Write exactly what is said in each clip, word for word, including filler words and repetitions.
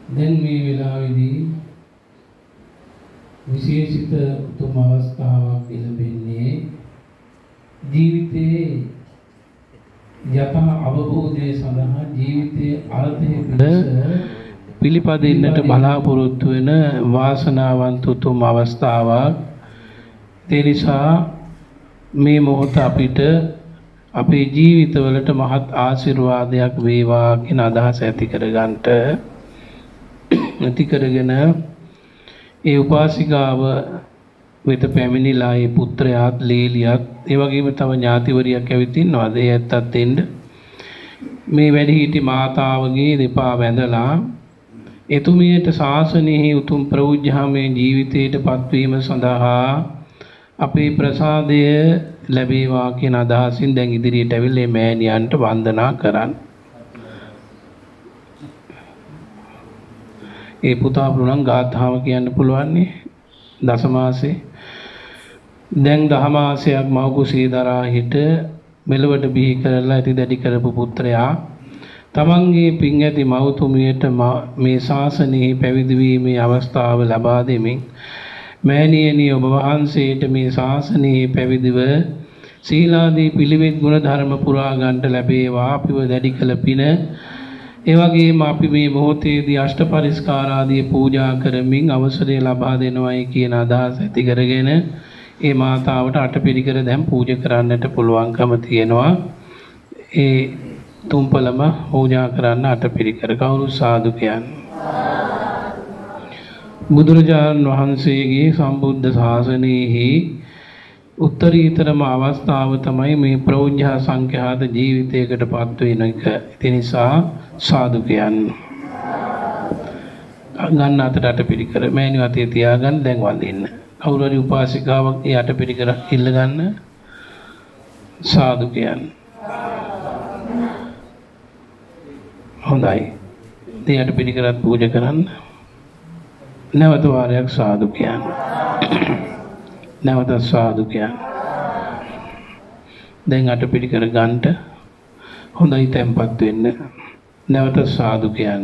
දැන් මේ වෙලාවේදී විශේෂිත උතුම් අවස්ථාවක් ලැබෙන්නේ ජීවිතයේ යථා අවබෝධය සඳහා ජීවිතයේ අර්ථය පිළිපදින්නට බලාපොරොත්තු වෙන වාසනාවන්ත උතුම් අවස්ථාවක්. ඒ නිසා මේ මොහොත අපිට අපේ ජීවිතවලට මහත් ආශිර්වාදයක් වේවා කියන අදහස ඇති කරගන්නට ඇති කරගෙන ඒ උපාසිකාව වෙත පැමිණිලා ඒ පුත්‍රයාත් ලේලියත් ඒ වගේම තව ඥාතිවරියක් ඇවිත් ඉන්නවාද ඒ ඇත්තත් එන්න මේ වැඩිහිටි මාතාවගේ දෙපා වැඳලා එතුමියට ශාසනයෙහි උතුම් ප්‍රෞජ්‍යාමය ජීවිතයට පත්වීම සඳහා අපේ ප්‍රසාදය ලැබේවා කියන අදහසින් දැන් ඉදිරියට ඇවිල්ලා මේ මෑණියන්ට වන්දනා කරන්න. ඒ පුතා පුළුවන් ගාථාව කියන්න පුළුවන් නේ දසමාසේ. දැන් දහමාසයක් මව කුසේ දරා හිට මෙලොවට බිහි කරලා ඇති දැඩි කරපු පුත්‍රයා තමන්ගේ පින් ඇති මව්තුමියට මේ ශාසනයෙහි පැවිදි වීමේ අවස්ථාව ලබා දෙමින් මෑණියනි ඔබ වහන්සේට මේ ශාසනයේ පැවිදිව සීලාදී පිළිවෙත් ගුණ ධර්ම පුරා ගන්නට ලැබේවා අපිව දැඩි කළ පින ඒ වගේම අපි මේ මොහොතේදී අෂ්ට පරිස්කාර ආදී පූජා කරමින් අවසරය ලබා දෙනවායි කියන අදහස ඇති කරගෙන ඒ මාතාවට අටපිරිකර දැන් පූජා කරන්නට පුළුවන්කම තියෙනවා. ඒ තුම්පලම පූජා කරන්න අටපිරිකර කවුරු සාදු කියන්නේ. බුදුරජාණන් වහන්සේගේ සම්බුද්ධ ශාසනයෙහි උත්තරීතරම අවස්ථාව තමයි මේ ප්‍රෞජ්‍යා සංඛ්‍යාත ජීවිතයකට පත් වෙන එක. ඒ නිසා සාදු කියන්නේ. ගන්න අතට අටපිරිකර මෑණිව අතේ තියාගන්න දැන් වඳින්න. කවුරු හරි උපාසිකාවක් ඒ අටපිරිකර ඉල්ල ගන්න සාදු කියන්නේ. හොඳයි. ඒ අටපිරිකරත් පූජා කරන්න. නැවත වාරයක් සාදු කියන්නේ. නැවත සාදු කියන්නේ. දැන් අටපිරිකර ගන්නට හොඳයි තැම්පත් වෙන්න. නැවත සාදු කියන්න.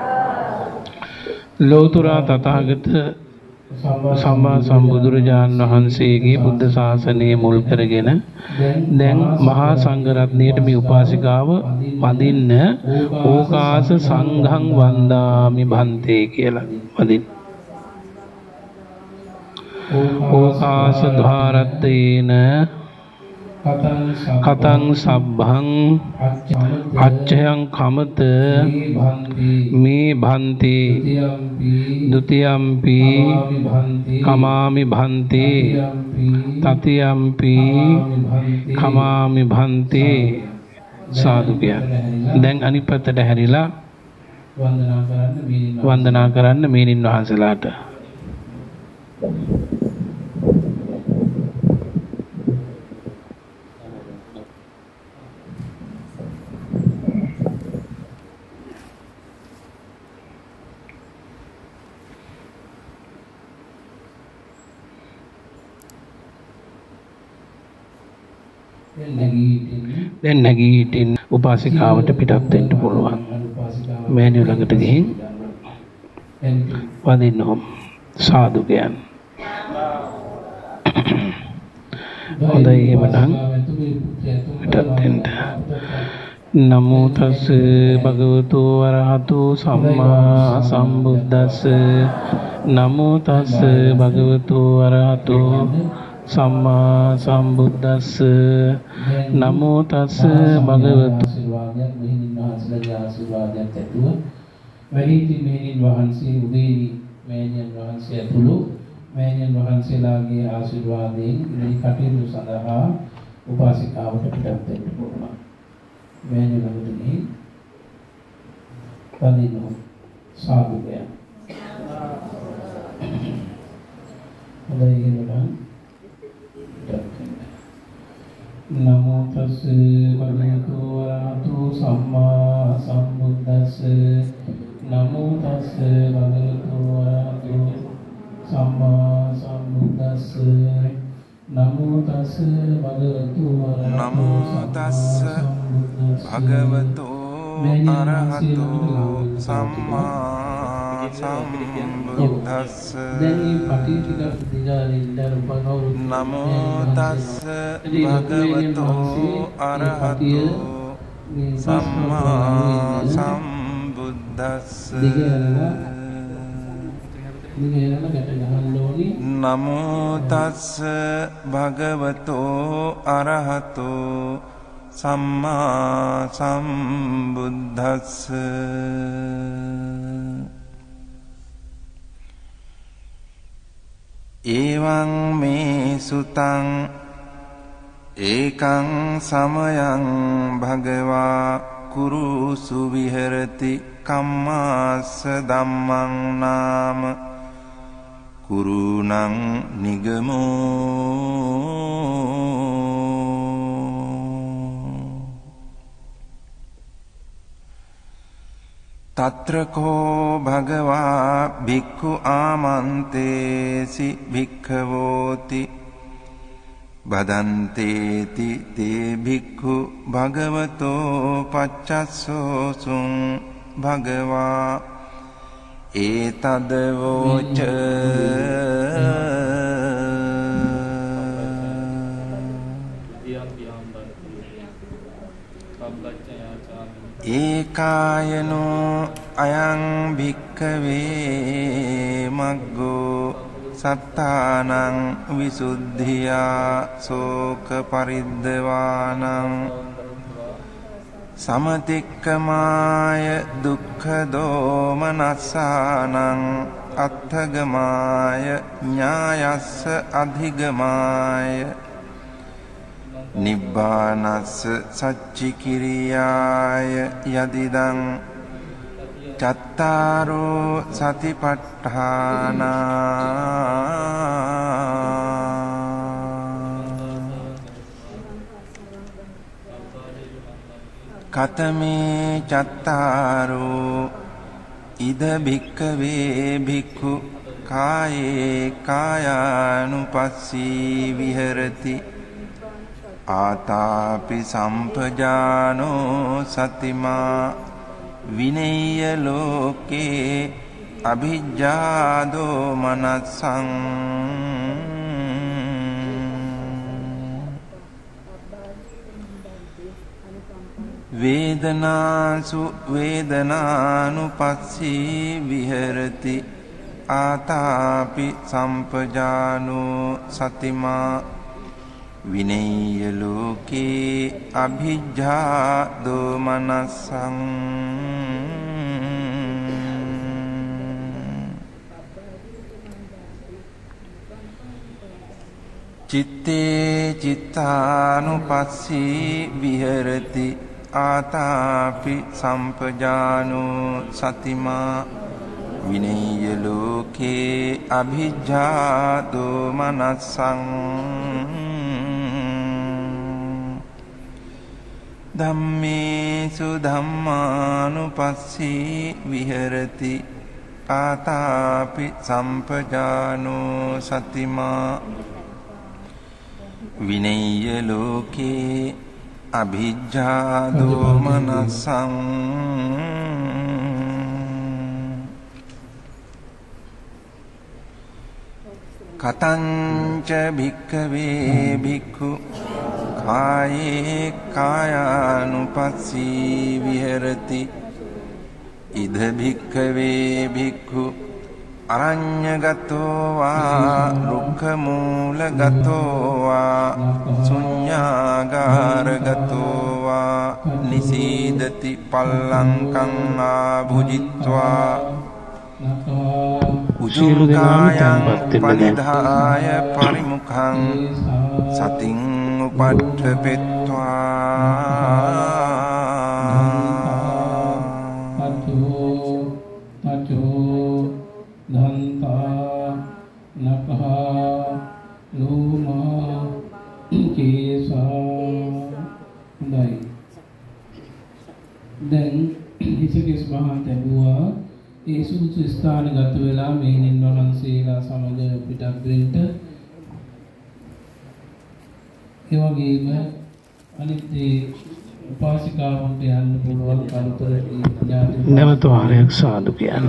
ලෝතර තථාගත සම්මා සම්බුදුරජාණන් වහන්සේගේ බුද්ධ ශාසනය මුල් කරගෙන දැන් මහා සංඝ රත්නයට මේ උපාසිකාව වඳින්න ඕකාස සංඝං වන්දාමි භන්තේ කියලා වඳින්න. ඕකාස ධාරත්තේන කතං සබ්බං අච්ඡයං කමත මේ භන්ති ဒ ුතියම්පි කමාමි භන්ති තතියම්පි කමාමි භන්ති සාදු කියන්නේ. දැන් අනිත් පැත්තට හැරිලා වන්දනා කරන්න මේනින් වහන්සේලාට. දැන් නැගී හිටින් උපාසිකාවට පිටත් වෙන්න පුළුවන්. මෑණියෝ ළඟට ගිහින් වඳින්න ඕම් සාදු කියන්නේ. හොඳයි එහෙමනම් පිටත් වෙන්න. නමෝ තස් භගවතු වරහතු සම්මා සම්බුද්දස්ස නමෝ තස් භගවතු වරහතු සම්මා සම්බුද්දස්ස නමෝ තස් භගවතු වැඩිහිටි මෙහෙණින් වහන්සේ උදේනි මෑණියන් වහන්සේ ඇතුළු මෑණියන් වහන්සේලාගේ ආශිර්වාදයෙන් ඉදිරි කටයුතු සඳහා උපාසිකාවට පිටත් වෙන්න පුළුවන්. මෑණියන් වහන්සේ වඳින්න සාදු කියන. හොඳයි එහෙනම් නමෝ තස් භගවතු වරහතු සම්මා සම්බුද්දස්ස නමෝ තස් භගවතු වරහතු සම්මා සම්බුද්දස්ස නමෝ තස් භගවතු වරහතු නමෝ තස් භගවතු අරහතු සම්මා සම්බුද්දස්ස දැන් මේ පටි ටිකක් දිගා ඉඳලා උපකවරු නමෝ තස්ස භගවතෝ අරහතෝ සම්මා සම්බුද්දස්ස නමෝ තස්ස භගවතෝ අරහතෝ සම්මා සම්බුද්දස්ස එවං මේ සුතං ඒකං සමයං භගවා කුරුසු විහෙරති කම්මාස්ස ධම්මං නාම කුරුණං නිගමෝ තත්‍රකෝ භගවා භික්ඛු ආමන්තේසි භික්ඛවෝති බදන්තේති තේ භික්ඛු භගවතෝ පච්චස්සෝසුං භගවා ඒතදවෝච ඒකායනෝ අයං භික්ඛවේ මග්ගෝ සත්තානං විසුද්ධියා සෝක පරිද්දවානං සමතික්කමාය දුක්ඛ දෝමනස්සානං අත්ථගමාය ඥායස්ස අධිගමාය නිබ්බානස්ස සච්චිකිරියාය යදිදං චත්තාරෝ සතිපට්ඨානා කතමේ චත්තාරෝ ඉද භික්ඛවේ භික්ඛු කායේ කායානුපස්සී විහෙරති ආතාපි සම්පජානෝ සතිමා විනේය ලෝකේ අභිජ්ජාදෝ මනස්සං වේදනාසු වේදනානුපස්සී විහෙරති ආතාපි සම්පජානෝ සතිමා විනේය ලෝකේ අභිජ්ජා දෝමනස්සං චිත්තේ චිත්තානුපස්සී විහෙරති ආතාපි සම්පජානෝ සතිමා විනේය ලෝකේ අභිජ්ජා දෝමනස්සං ධම්මේසු ධම්මානුපස්සී විහෙරති ආතාපි සම්පජානෝ සතිමා විනේය ලෝකේ අභිජ්ජා දෝමනස්සං කතංච භික්ඛවේ භික්ඛු කායේ කායානුපස්සී විහෙරති ඉද භික්ඛවේ භික්ඛු අරඤ්ඤගතෝ වා රුක්ඛමූලගතෝ වා ශුඤ්ඤාගාරගතෝ වා නිසීදති පල්ලංකං ආභුජිත්වා උජුංකායං පනිධාය පරිමුඛං සතින් උපට්ඨපෙත්වා දැන් හිසකෙස් මහා තැබුවා ඒ සුසු ස්ථානගත වෙලා මෙහිණින් වහන්සේලා සමග පිටත් වෙන්න ඒ වගේම අනිත් උපාසිකාවන්ට යන්න පුළුවන් කලතර ඥාති නැවත වාරයක් සාදු කියන්න.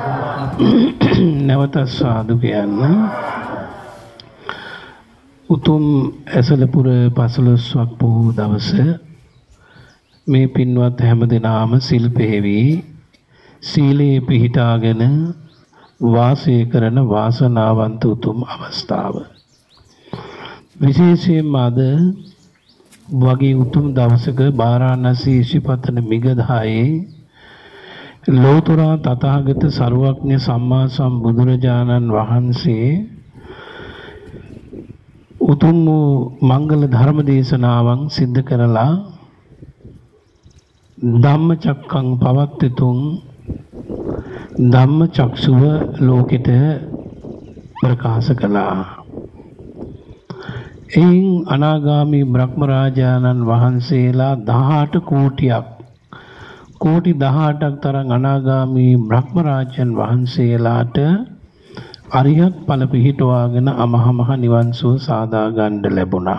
නැවත සාදු කියන්න. උතුම් ඇසලපුර පසළොස්වක් පොහෝ දවස මේ පින්වත් හැමදෙනාම සිල් පෙහෙවි සීලේ පිහිටාගෙන වාසය කරන වාසනාවන්ත උතුම් අවස්ථාව. විශේෂයෙන්ම අද වගේ උතුම් දවසක බාරාණසී ඉසිපතන මිගදායේ ලෝතර තථාගත සර්වඥ සම්මා සම්බුදුරජාණන් වහන්සේ උතුම් වූ මංගල ධර්ම දේශනාවන් සිද්ධ කරලා ධම්මචක්කං පවත්තිතුං ධම්මචක්ෂුව ලෝකෙට ප්‍රකාශ කළා. එයින් අනාගාමී බ්‍රහ්ම රාජානන් වහන්සේලා දහඅට කෝටියක් කෝටි දහඅටක් තරම් අනාගාමී බ්‍රහ්ම රාජයන් වහන්සේලාට අරියත් ඵල පිහිටවාගෙන අමහා මහ නිවන් සුව සාදා ගන්න ලැබුණා.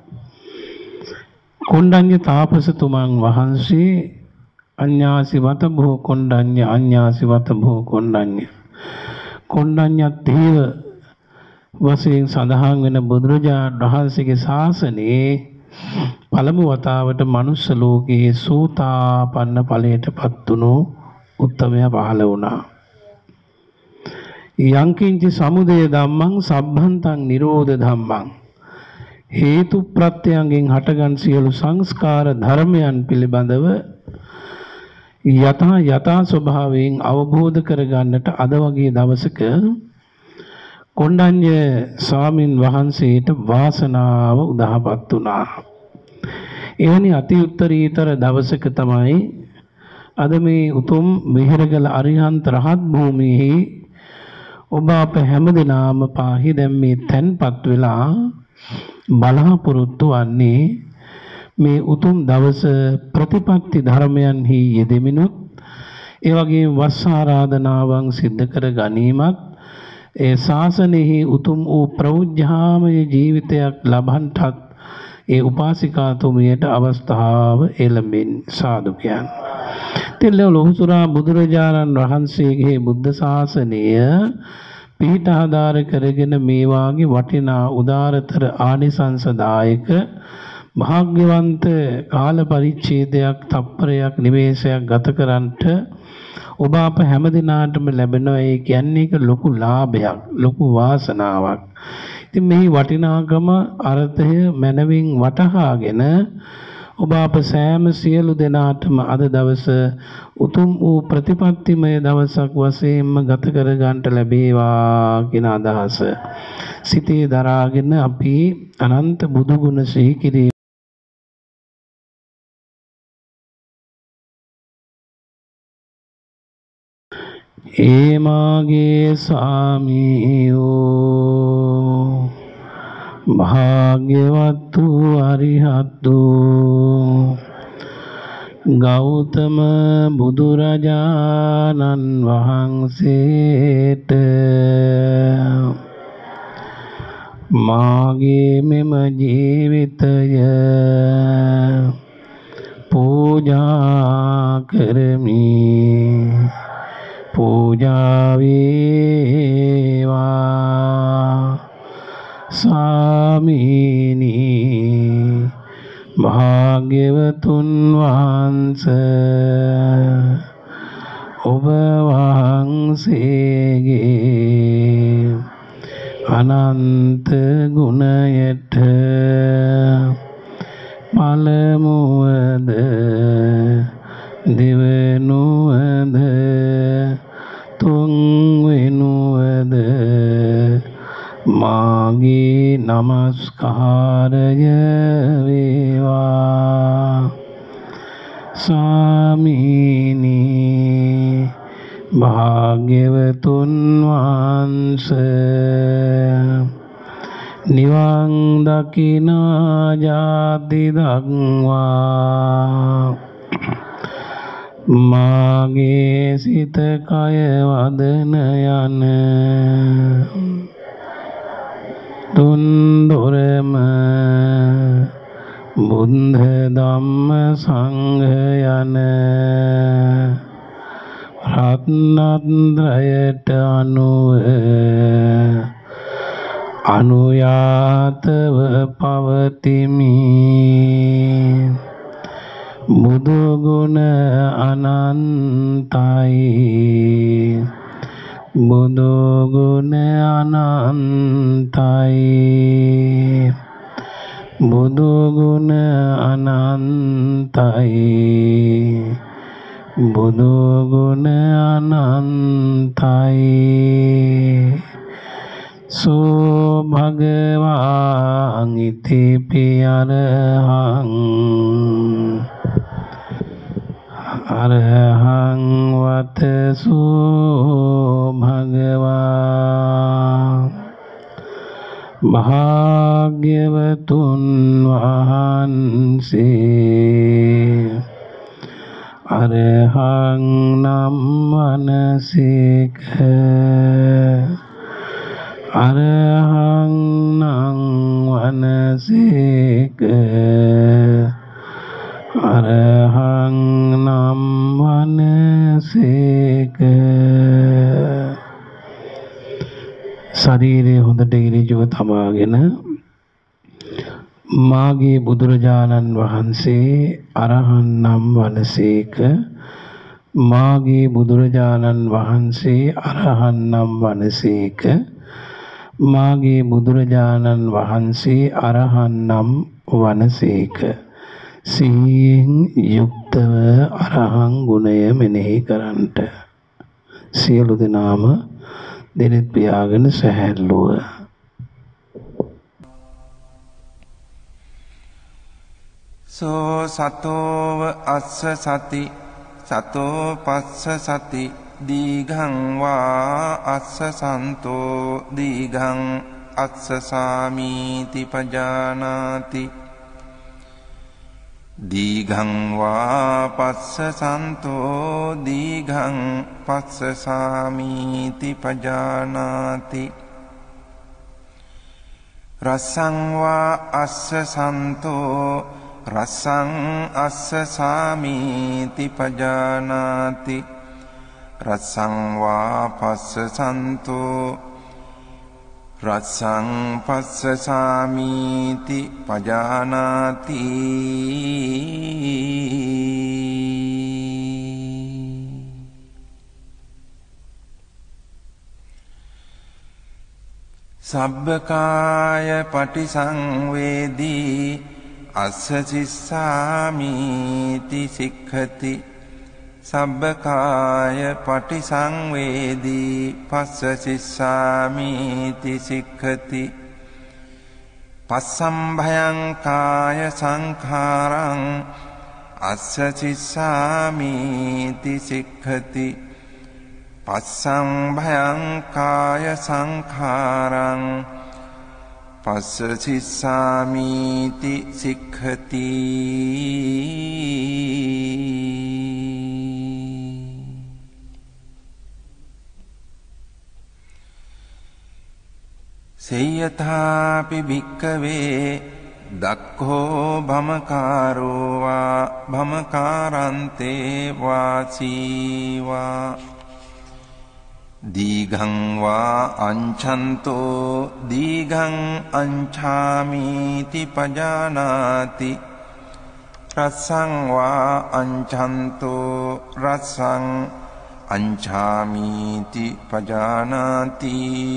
කොණ්ඩඤ්ඤ තාපසතුමන් වහන්සේ අඤ්ඤාසිවත භෝ කොණ්ඩඤ්ඤ අඤ්ඤාසිවත භෝ කොණ්ඩඤ්ඤ කොණ්ඩඤ්ඤ තේව වශයෙන් සඳහන් වෙන බුදුරජාණන් වහන්සේගේ ශාසනයේ පළමු වතාවට මනුස්ස ලෝකයේ සෝතාපන්න ඵලයටපත් වුණු උත්තමයා පහළ වුණා. යංකින්ච සමුදය ධම්මං සබ්බන්තං නිරෝධ ධම්මං හේතු ප්‍රත්‍යයෙන් හටගන් සියලු සංස්කාර ධර්මයන් පිළිබඳව යථා යථා ස්වභාවයෙන් අවබෝධ කරගන්නට අද වගේ දවසක කොණ්ඩඤ්ඤ ස්වාමින් වහන්සේට වාසනාව උදාපත් වුණා. එවැනි අති උත්තරීතර දවසක තමයි අද මේ උතුම් මිහිරගල අරිහන්ත රහත් භූමියේ ඔබ අප හැමදෙනාම පාහි දැන් මේ තැන්පත් වෙලා බලාපොරොත්තු වන්නේ මේ උතුම් දවස ප්‍රතිපත්ති ධර්මයන්හි යෙදෙමිනුත් ඒ වගේම වස් ආරාධනාවන් සිද්ධ කර ගැනීමත් ඒ ශාසනයෙහි උතුම් වූ ප්‍රෞජ්‍යාමය ජීවිතයක් ලබන්නටත් ඒ උපාසිකාතුමියට අවස්ථාව එළඹෙන සාදු කියන්න. තෙල්ල ලෝසුරා බුදුරජාණන් වහන්සේගේ බුද්ධ ශාසනය පිහිට ආධාර කරගෙන මේ වාගේ වටිනා උදාරතර ආනිසංසදායක භාග්‍යවන්ත කාල පරිච්ඡේදයක් තප්පරයක් නිවේශයක් ගත කරන්නට ඔබ අප හැම දිනාටම ලැබෙනවා. ඒ කියන්නේ ඒක ලොකු ලාභයක්, ලොකු වාසනාවක්. ඉතින් මේ වටිනාකම අර්ථය මනවින් වටහාගෙන ඔබ අප සෑම සියලු දෙනාටම අද දවස උතුම් වූ ප්‍රතිපත්තිමය දවසක් වශයෙන්ම ගත කර ගන්නට ලැබේවා කියන අදහස සිතේ දරාගෙන අපි අනන්ත බුදු ගුණ සිහි කිරීම ඒ මාගේ සාමියෝ භාග්‍යවත් වූ අරිහත්තු ගෞතම බුදුරජාණන් වහන්සේට මාගේ මෙම ජීවිතය පූජා කරමි. पूजा वेवा स्वामिनी भाग्यवतुन वंश ඔබ වහන්සේගේ අනන්ත ගුණයට පළමුවද දෙවනුවද තුන්වෙනුවද මාගේ නමස්කාරය වේවා. ස්වාමීනි භාග්‍යවතුන් වහන්සේ නිවන් දකිනා ජාති දක්වා මාගේ සිත කය වදන යන තුන් දොරම බුද්ධ ධම්ම සංඝ යන රත්නත්‍රයට අනුව අනුයාතව පවතිමි. බුදු ගුණ අනන්තයි බුදු ගුණ අනන්තයි බුදු ගුණ අනන්තයි බුදු ගුණ අනන්තයි සෝ භගවාන් ඉතිපි අරහං අරහං වතසු භගවා භාග්‍යවතුන් වහන්සේ අරහං නම් වනසේක අරහං නම් වනසේක අරහං නම් වනසේක. ශරීරය හොඳට ඉරිජුව තබාගෙන මාගේ බුදුරජාණන් වහන්සේ අරහං නම් වනසේක මාගේ බුදුරජාණන් වහන්සේ අරහං නම් වනසේක මාගේ බුදුරජාණන් වහන්සේ අරහං නම් වනසේක. සිහියෙන් යුක්තව අරහං ගුණය මෙනෙහි කරන්නට. සියලු දෙනාම දෙනෙත් පියාගෙන සැහැල්ලුව. සෝ සතෝව අස්ස සති සතෝ පස්ස සති දීඝං වා අස්ස සන්තෝ දීඝං අස්ස සාමීති පජානාති දීඝං වා පස්ස සන්තෝ දීඝං පස්ස සාමීති පජානාති රසං වා අස්ස සන්තෝ රසං අස්ස සාමීති පජානාති රසං වා පස්ස සන්තෝ රසං පස්ස සාමීති පජානාති සබ්බකාය පටිසංවේදී අස්ස සිස්සාමීති සික්ඛති සබ්බකාය පටිසංවේදී පස්ස සිස්සාමීති සික්ඛති පස්සම්භයං කාය සංඛාරං අස්ස සිස්සාමීති සික්ඛති පස්සම්භයං කාය සංඛාරං පස්ස සිස්සාමීති සික්ඛති සේයථාපි භික්ඛවේ දක්ඛෝ භමකාරෝ වා භමකාරන්තේ වාසීවා දීඝං වා අංඡන්තෝ දීඝං අංඡාමීති පජානාති රසං වා අංඡන්තෝ රසං අංඡාමීති පජානාති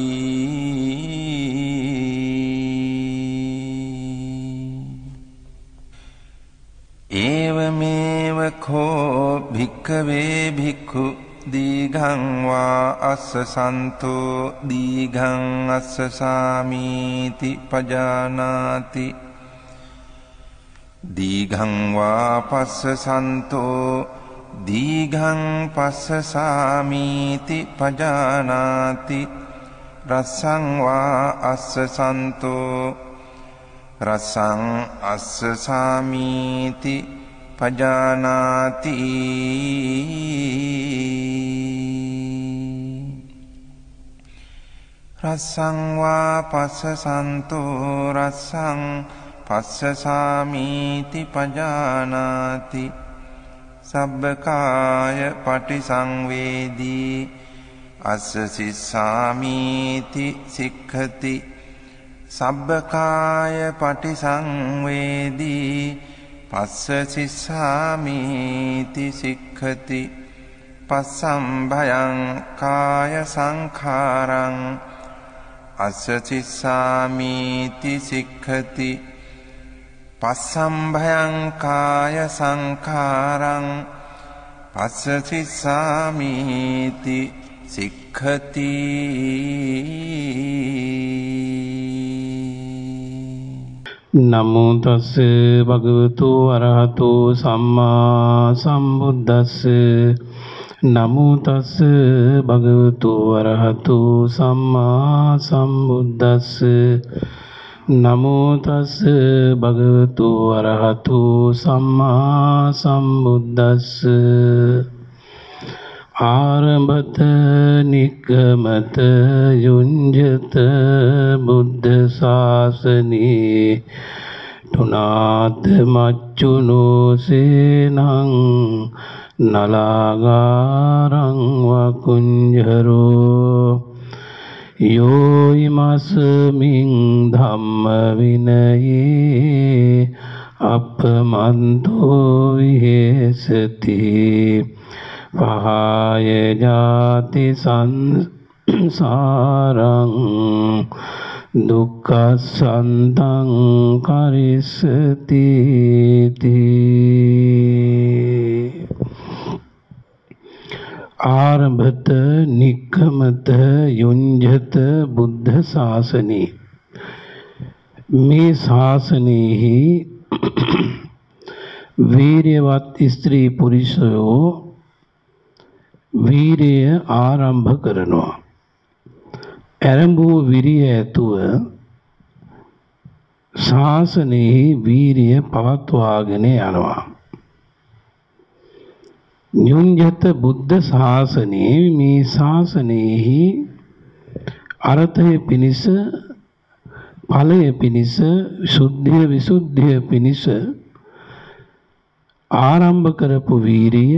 ඒවමේව කෝ භික්ඛවේ භික්ඛු දීඝං වා අස්ස සන්තෝ දීඝං අස්ස සාමීති පජානාති දීඝං වා පස්ස සන්තෝ දීඝං පස්ස සාමීති පජානාති රසං වා අස්ස සන්තෝ රසං අස්ස සාමීති පජානාති රසං වා පස්ස සන්තෝ රසං පස්සසාමීති පජානාති සබ්බකාය පටිසංවේදී අස්ස සිස්සාමීති සික්ඛති සබ්බකාය පටිසංවේදී පස්ස සිස්සාමීති සික්ඛති පස්සම්භයං කාය සංඛාරං අස්ස සිස්සාමීති සික්ඛති පස්සම්භයං කාය සංඛාරං පස්ස සිස්සාමීති සික්ඛති නමෝ තස්ස භගවතු අරහතු සම්මා සම්බුද්දස්ස නමෝ තස්ස භගවතු අරහතු සම්මා සම්බුද්දස්ස නමෝ තස්ස භගවතු අරහතු සම්මා සම්බුද්දස්ස ආරම්භත නිග්ගමත යුඤ්ජත බුද්ධ ශාසනේ තුනාත මච්චුනෝ සේනං නලාගාරං වකුඤ්ජරෝ යෝ ඉමස්මින් ධම්ම විනයේ අපමන්තෝ විහෙසති පහය ජාති සංසාරං දුක්ඛසන්තං කරිස්සති ආරම්භත නික්කමත යුඤ්ජත බුද්ධ ශාසනේ මේ ශාසනයෙහි වීර්යවත් ස්ත්‍රී පුරුෂයෝ වීරය ආරම්භ කරනවා. ඇරඹූ විරිය ඇතුව ශාසනයෙහි වීරිය පවත්වාගෙන යනවා. යුඤ්ජත බුද්ධ ශාසනයේ මේ ශාසනයෙහි අර්ථය පිණිස ඵලය පිණිස සුද්ධිය විසුද්ධිය පිණිස ආරම්භ කරපු වීරිය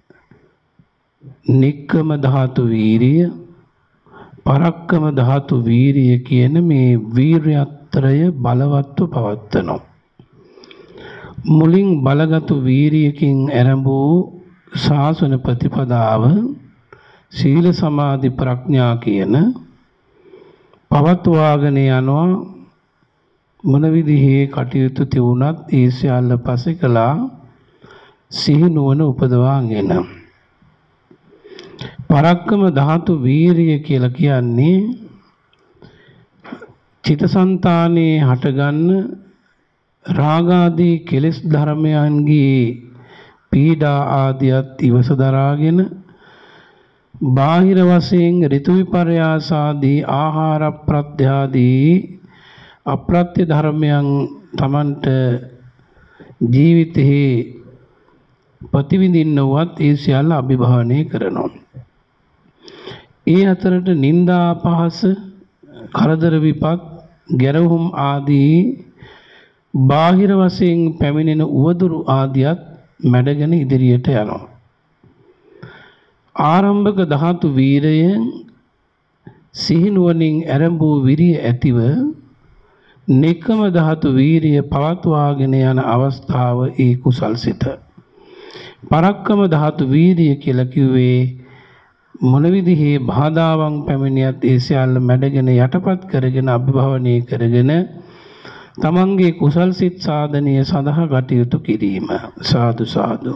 නික්කම ධාතු වීරිය පරක්කම ධාතු වීරිය කියන මේ වීර්යත්‍රය බලවත්ව පවත්වනවා. මුලින් බලගත් වීරියකින් ආරම්භ ශාසන ප්‍රතිපදාව සීල සමාධි ප්‍රඥා කියන පවත්වාගෙන යනවා. මොන විදිහේ කටයුතු තිබුණත් ඒ සියල්ල පස්සේ කළා සිහි නුවණ උපදවාගෙන. පරක්කම ධාතු වීරිය කියලා කියන්නේ චිත්තසංතානයේ හටගන්න රාගාදී කෙලෙස් ධර්මයන්ගේ පීඩා ආදියත් ඉවස දරාගෙන බාහිර වශයෙන් ඍතු විපර්යාසාදී ආහාර ප්‍රත්‍යාදී අප්‍රත්‍ය ධර්මයන් තමන්ට ජීවිතේ ප්‍රතිවිඳින්නවත් ඒ සියල්ල අභිභවනය කරනවා. ඒ අතරට නිന്ദා පහස කරදර විපත් ගැරහුම් ආදී බාහිර වශයෙන් පැමිණෙන උවදුරු ආදියත් මැඩගෙන ඉදිරියට යනවා. ආරම්භක ධාතු වීරයෙන් සිහිනුවණින් ආරම්භ විරිය ඇතිව නික්කම ධාතු වීරිය පවත්වාගෙන යන අවස්ථාව ඒ කුසල්සිත. පරක්කම ධාතු වීරිය කියලා කිව්වේ මොන විදිහේ බාධාවන් පැමිණියත් ඒ සියල්ල මැඩගෙන යටපත් කරගෙන අභිභවනය කරගෙන තමන්ගේ කුසල් සිත් සාධනය සඳහා කටයුතු කිරීම. සාදු සාදු.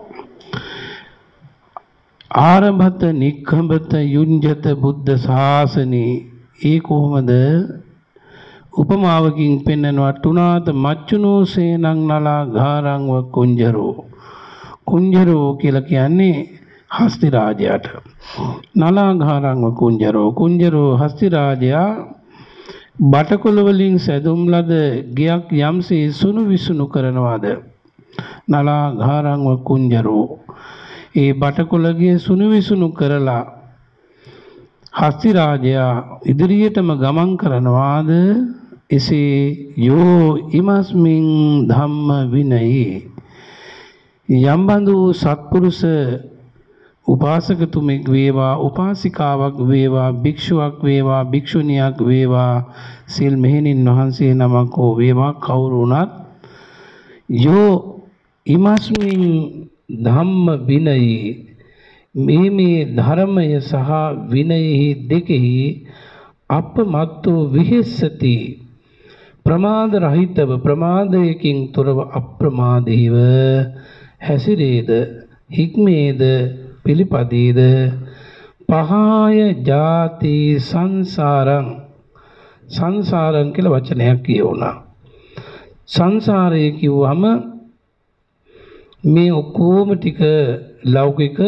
ආරම්භත නික්ඛම්බත යුඤ්ජත බුද්ධ ශාසනේ ඒ කොහොමද උපමාවකින් පෙන්වනවා. තුනාත මච්චුනෝ සේනං නලා ගාරං ව කුංජරෝ. කුංජරෝ කියලා කියන්නේ හස්ති රාජයාට. නලා ගාරං ව කුංජරෝ. කුංජරෝ හස්ති රාජයා බටකොළ වලින් සැදුම් ලද ගයක් යම්සේ සුණු විසුණු කරනවාද. නලා ගාරං ව කුංජරෝ. ඒ බටකොළගේ සුණු විසුණු කරලා හස්ති රාජයා ඉදිරියටම ගමන් කරනවාද එසේ යෝ ඉමස්මින් ධම්ම විනයේ යම්බඳු සත්පුරුෂ උපාසකතුමෙක් වේවා උපාසිකාවක් වේවා භික්ෂුවක් වේවා භික්ෂුණියක් වේවා සිල් මෙහෙණින් වහන්සේ නමක් හෝ වේවා කවුරු වුණත් යෝ ඉමස්මින් ධම්ම විනයේ මේ මේ ධර්මය සහ විනයෙහි දෙකෙහි අපමත්තෝ විහෙස්සති ප්‍රමාද රහිතව ප්‍රමාදයකින් තොරව අප්‍රමාදීව හැසිරේද හික්මේද පිළිපදීද පහාය ජාති සංසාරං සංසාරං කියලා වචනයක් කියවුණා. සංසාරය කිව්වම මේ ඔක්කොම ටික ලෞකික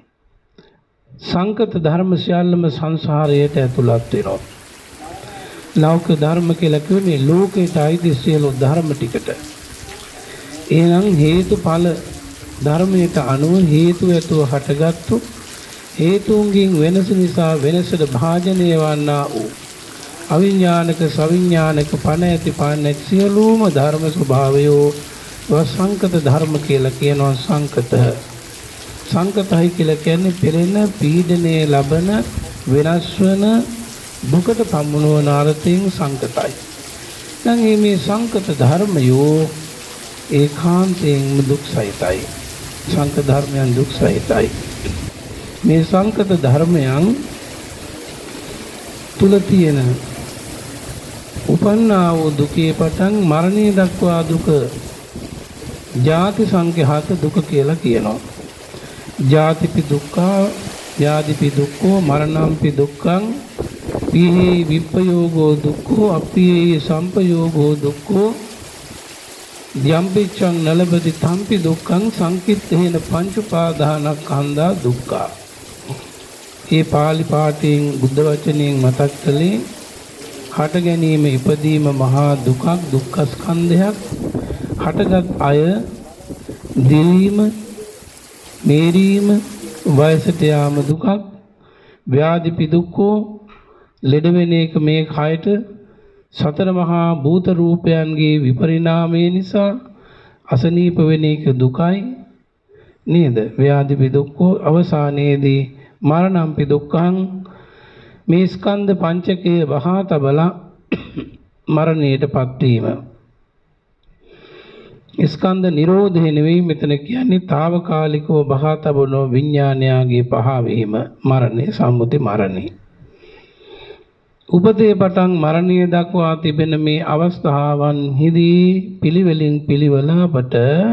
සංකත ධර්ම සියල්ලම සංසාරයට ඇතුළත් වෙනවා. ලෞකික ධර්ම කියලා කියන්නේ ලෝකයට අයිති සියලු ධර්ම ටිකට. එහෙනම් හේතුඵල ධර්මයට අනුව හේතු ඇතුව හටගත්තු හේතුන්ගෙන් වෙනස නිසා වෙනසට භාජනය වන්නා වූ අවිඥානික සවිඥානික පණ ඇති පණ නැති සියලුම ධර්ම ස්වභාවයෝ සංකත ධර්ම කියලා කියනවා. සංකත සංකතයි කියලා කියන්නේ පෙරෙන පීඩනයේ ලබන වෙනස් වන දුකට පමුණවන අර්ථයෙන් සංකතයි. දැන් මේ සංකත ධර්මයෝ ඒකාන්තයෙන්ම දුක් සහිතයි. සංකත ධර්මයන් දුක් සහිතයි. මේ සංකත ධර්මයන් තුල තියෙන උපන්නා වූ දුකේ පටන් මරණය දක්වා දුක ජාති සංඛ්‍යාත දුක කියලා කියනවා. ජාතිපි දුක්ඛා ව්‍යාධිපි දුක්ඛෝ මරණම්පි දුක්ඛං පිහි විප්පයෝගෝ දුක්ඛෝ අප්පිහි සම්පයෝගෝ දුක්ඛෝ යම්පිච්ඡං නලබති තම්පි දුක්ඛං සංකිට්ඨේන පංච උපාදානස්කන්ධා දුක්ඛා. මේ පාලි පාඨයෙන් බුද්ධ වචනයෙන් මතක් කළේ හට ගැනීම ඉපදීම මහා දුකක් දුක්ඛ ස්කන්ධයක්. හටගත් අය දිවීම මේරීම වයසට යාම දුකක්. ව්‍යාධිපි දුක්ඛෝ ලෙඩ වෙන එක මේ කයට සතර මහා භූත රූපයන්ගේ විපරිණාමය නිසා අසනීප වෙන එක දුකයි නේද? ව්‍යාධිපි දුක්ඛෝ අවසානයේදී මරණම්පි දුක්ඛං මේ ස්කන්ධ පංචකයේ වහා තබලා මරණයටපත් වීම. ස්කන්ධ නිරෝධය නෙවෙයි මෙතන කියන්නේ తాවකාලිකව බහා තබන විඥානයාගේ පහ වීම මරණය සම්මුති මරණය. උපතේ පටන් මරණය දක්වා තිබෙන මේ අවස්ථාවන්හිදී පිළිවෙලින් පිළිවෙල අපට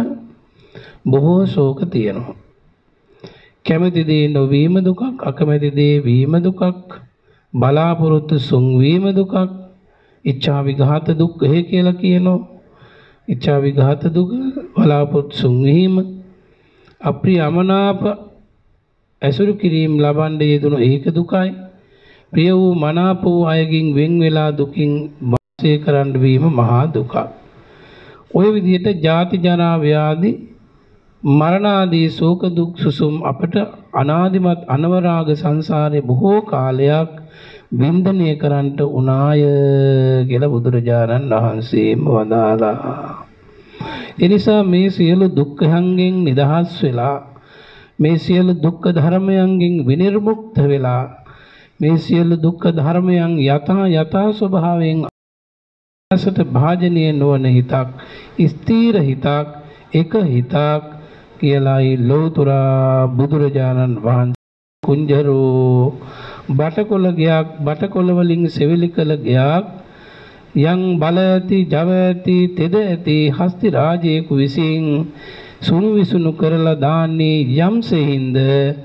බොහෝ ශෝක තියෙනවා. කැමැති දේ නොවීම දුකක්, අකමැති දේ වීම දුකක්, බලාපොරොත්තු සුන් වීම දුකක්, ඉච්ඡා විඝාත දුක්ඛය කියලා කියනවා. ඉච්ඡා විඝාත දුක බලාපොරොත්තු සුන් වීම, අප්‍රිය අමනාප ඇසුරු කිරීම ලබන්නේ යෙදුණු ඒක දුකයි. ප්‍රිය වූ මනාප වූ අයකින් වෙන් වෙලා දුකින් වාසය කරන්න වීම මහා දුකක්. ওই විදිහට ජාති ජරා ව්‍යාධි මරණ ආදී ශෝක දුක් සුසුම් අපට අනාදිමත් අනවරාග සංසාරේ බොහෝ කාලයක් වින්දනය කරන්නට උනාය කියලා බුදුරජාණන් වහන්සේම වදාළා. ඒ නිසා මේ සියලු දුක්ඛයන්ගෙන් නිදහස් වෙලා මේ සියලු දුක්ඛ ධර්මයන්ගෙන් විනිර්මුක්ත වෙලා මේ සියලු දුක්ඛ ධර්මයන් යථා යථා ස්වභාවයෙන් අසත භාජනීය නොවන හිතක් ස්ථීර හිතක් එක හිතක් කියලායි ලෝතර බුදුරජාණන් වහන්සේ කුංජරෝ බටකොළ ගයක් බටකොළ වලින් සෙවිලි කළ ගයක් යම් බල ඇති ජව ඇති තෙද ඇති හස්ති රාජයෙකු විසින් සුණු විසුණු කරලා දාන්නේ යම්සෙහිඳ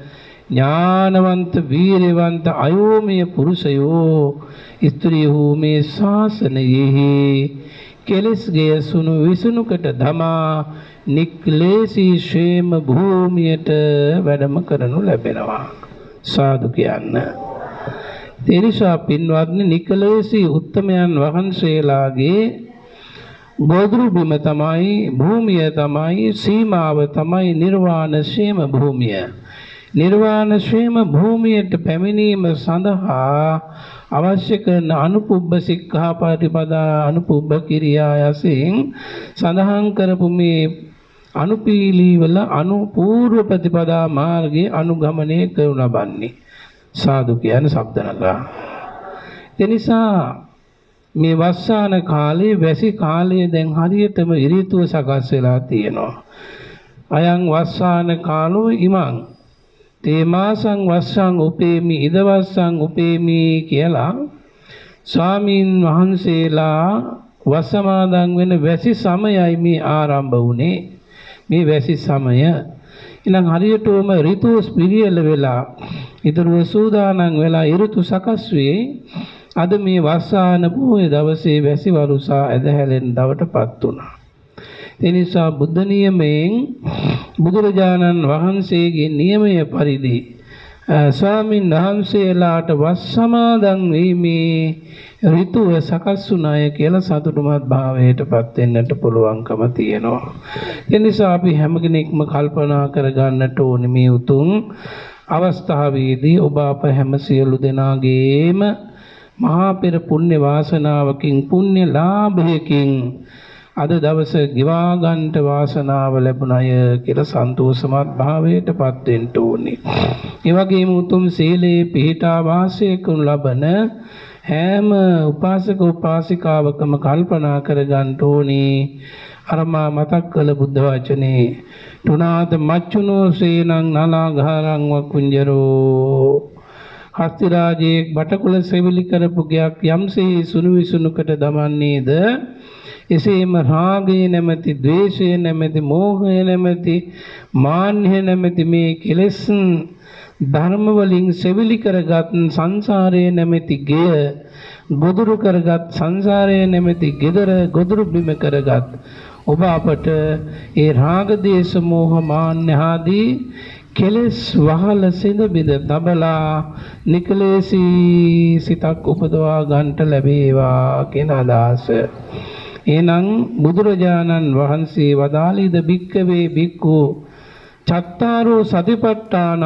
ඥානවන්ත වීරවන්ත අයෝමය පුරුෂයෝ ස්ත්‍රියෝ මේ ශාසනයෙහි කෙලස් ගේ සුණු විසුණුකට ධමා නික්ලේශී ශේම භූමියට වැඩම කරනු ලැබෙනවා. සාදු කියන්න. එනිසා පින්වත්නි නික්ලේශී උත්තමයන් වහන්සේලාගේ ගෝධරු බිම තමයි භූමිය තමයි සීමාව තමයි නිර්වාණ ශේම භූමිය. නිර්වාණ ශේම භූමියට පැමිණීම සඳහා අවශ්‍ය කරන අනුපුබ්බ සික්ඛාපටිපදා අනුපුබ්බ කිරියා යසින් සඳහන් කරපු මේ අනුපීලී වල අනුපූර්ව ප්‍රතිපදා මාර්ගයේ අනුගමනය කරනු ලබන්නේ සාදු කියන ශබ්ද නගා. ඒ නිසා මේ වස්සාන කාලේ වැසි කාලයේ දැන් හරියටම ඍතුව සකස් වෙලා තියෙනවා. අයං වස්සාන කාලෝ ඉමං තේමාසං වස්සං උපේමි ඉදවස්සං උපේමි කියලා ස්වාමීන් වහන්සේලා වසමාදන් වෙන වැසි සමයයි මේ ආරම්භ වුණේ. මේ වැසි සමය ඉතින් හරියටම ඍතු පිළියෙල වෙලා ඊතරුව සූදානම් වෙලා ඍතු සකස් වේ. අද මේ වස්සාන පොහොය දවසේ වැසි වරුසා ඇදහැලෙන දවටපත් වුණා. ඒ නිසා බුද්ධ නියමයෙන් බුදුරජාණන් වහන්සේගේ නියමය පරිදි ස්වාමීන් වහන්සේලාට වස් සමාදන් වීමේ ඍතුව සකස් වුණාය කියලා සතුටුමත් භාවයටපත් වෙන්නට පුළුවන්කම තියෙනවා. ඒ නිසා අපි හැම කෙනෙක්ම කල්පනා කරගන්නට ඕනේ මේ උතුම් අවස්ථාවේදී ඔබ අප හැම සියලු දෙනාගේම මහා පෙර පුණ්‍ය වාසනාවකින් පුණ්‍ය ලාභයකින් අද දවස ගිවා ගන්නට වාසනාව ලැබුණය කියලා සන්තෝෂමත් භාවයටපත් වෙන්න ඕනේ. ඒ වගේම උතුම් සීලේ පිහිටා වාසය කරනු ලබන හැම උපාසක උපාසිකාවකම කල්පනා කරගන්න ඕනේ අර මා මතක් කළ බුද්ධ වචනේ තුනාත මච්චුනෝ සේනං නලාඝාරං වකුංජරෝ හස්ති රාජයේ බටකුල සෙවිලි කරපු ගයක් යම්සේ සුණු විසුණුකට දමන්නේද එසේම රාගය නැමැති ද්වේෂය නැමැති මෝහය නැමැති මාන්නය නැමැති මේ කෙලෙස් ධර්ම වලින් සෙවිලි කරගත් සංසාරයේ නැමැති ගෙය ගොදුරු කරගත් සංසාරයේ නැමැති ගෙදර ගොදුරු බිම කරගත් ඔබ අපට ඒ රාග දේශ මෝහ මාන්න ආදී කෙලෙස් වහල සිඳ බිඳ තබලා නිකලේශී සිතක් උපදවා ගන්නට ලැබේවා කියන අදහස. එනම් බුදුරජාණන් වහන්සේ වදාළේද භික්ඛවේ භික්ඛු චත්තාරෝ සතිපට්ඨාන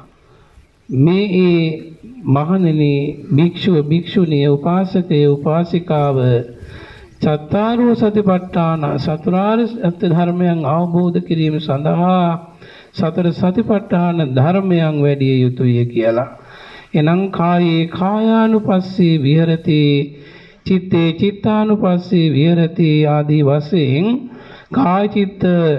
මේ මහණෙනි භික්ෂුව භික්ෂුණිය උපාසකයේ උපාසිකාව චත්තාරෝ සතිපට්ඨාන සතරාර්ය සත්‍ය ධර්මයන් අවබෝධ කිරීම සඳහා සතර සතිපට්ඨාන ධර්මයන් වැඩි යුතුය කියලා. එනම් කායේ කායානුපස්සී විහෙරති චිත්තේ චිත්තානුපස්සී විහෙරති ආදී වශයෙන් කාය චිත්ත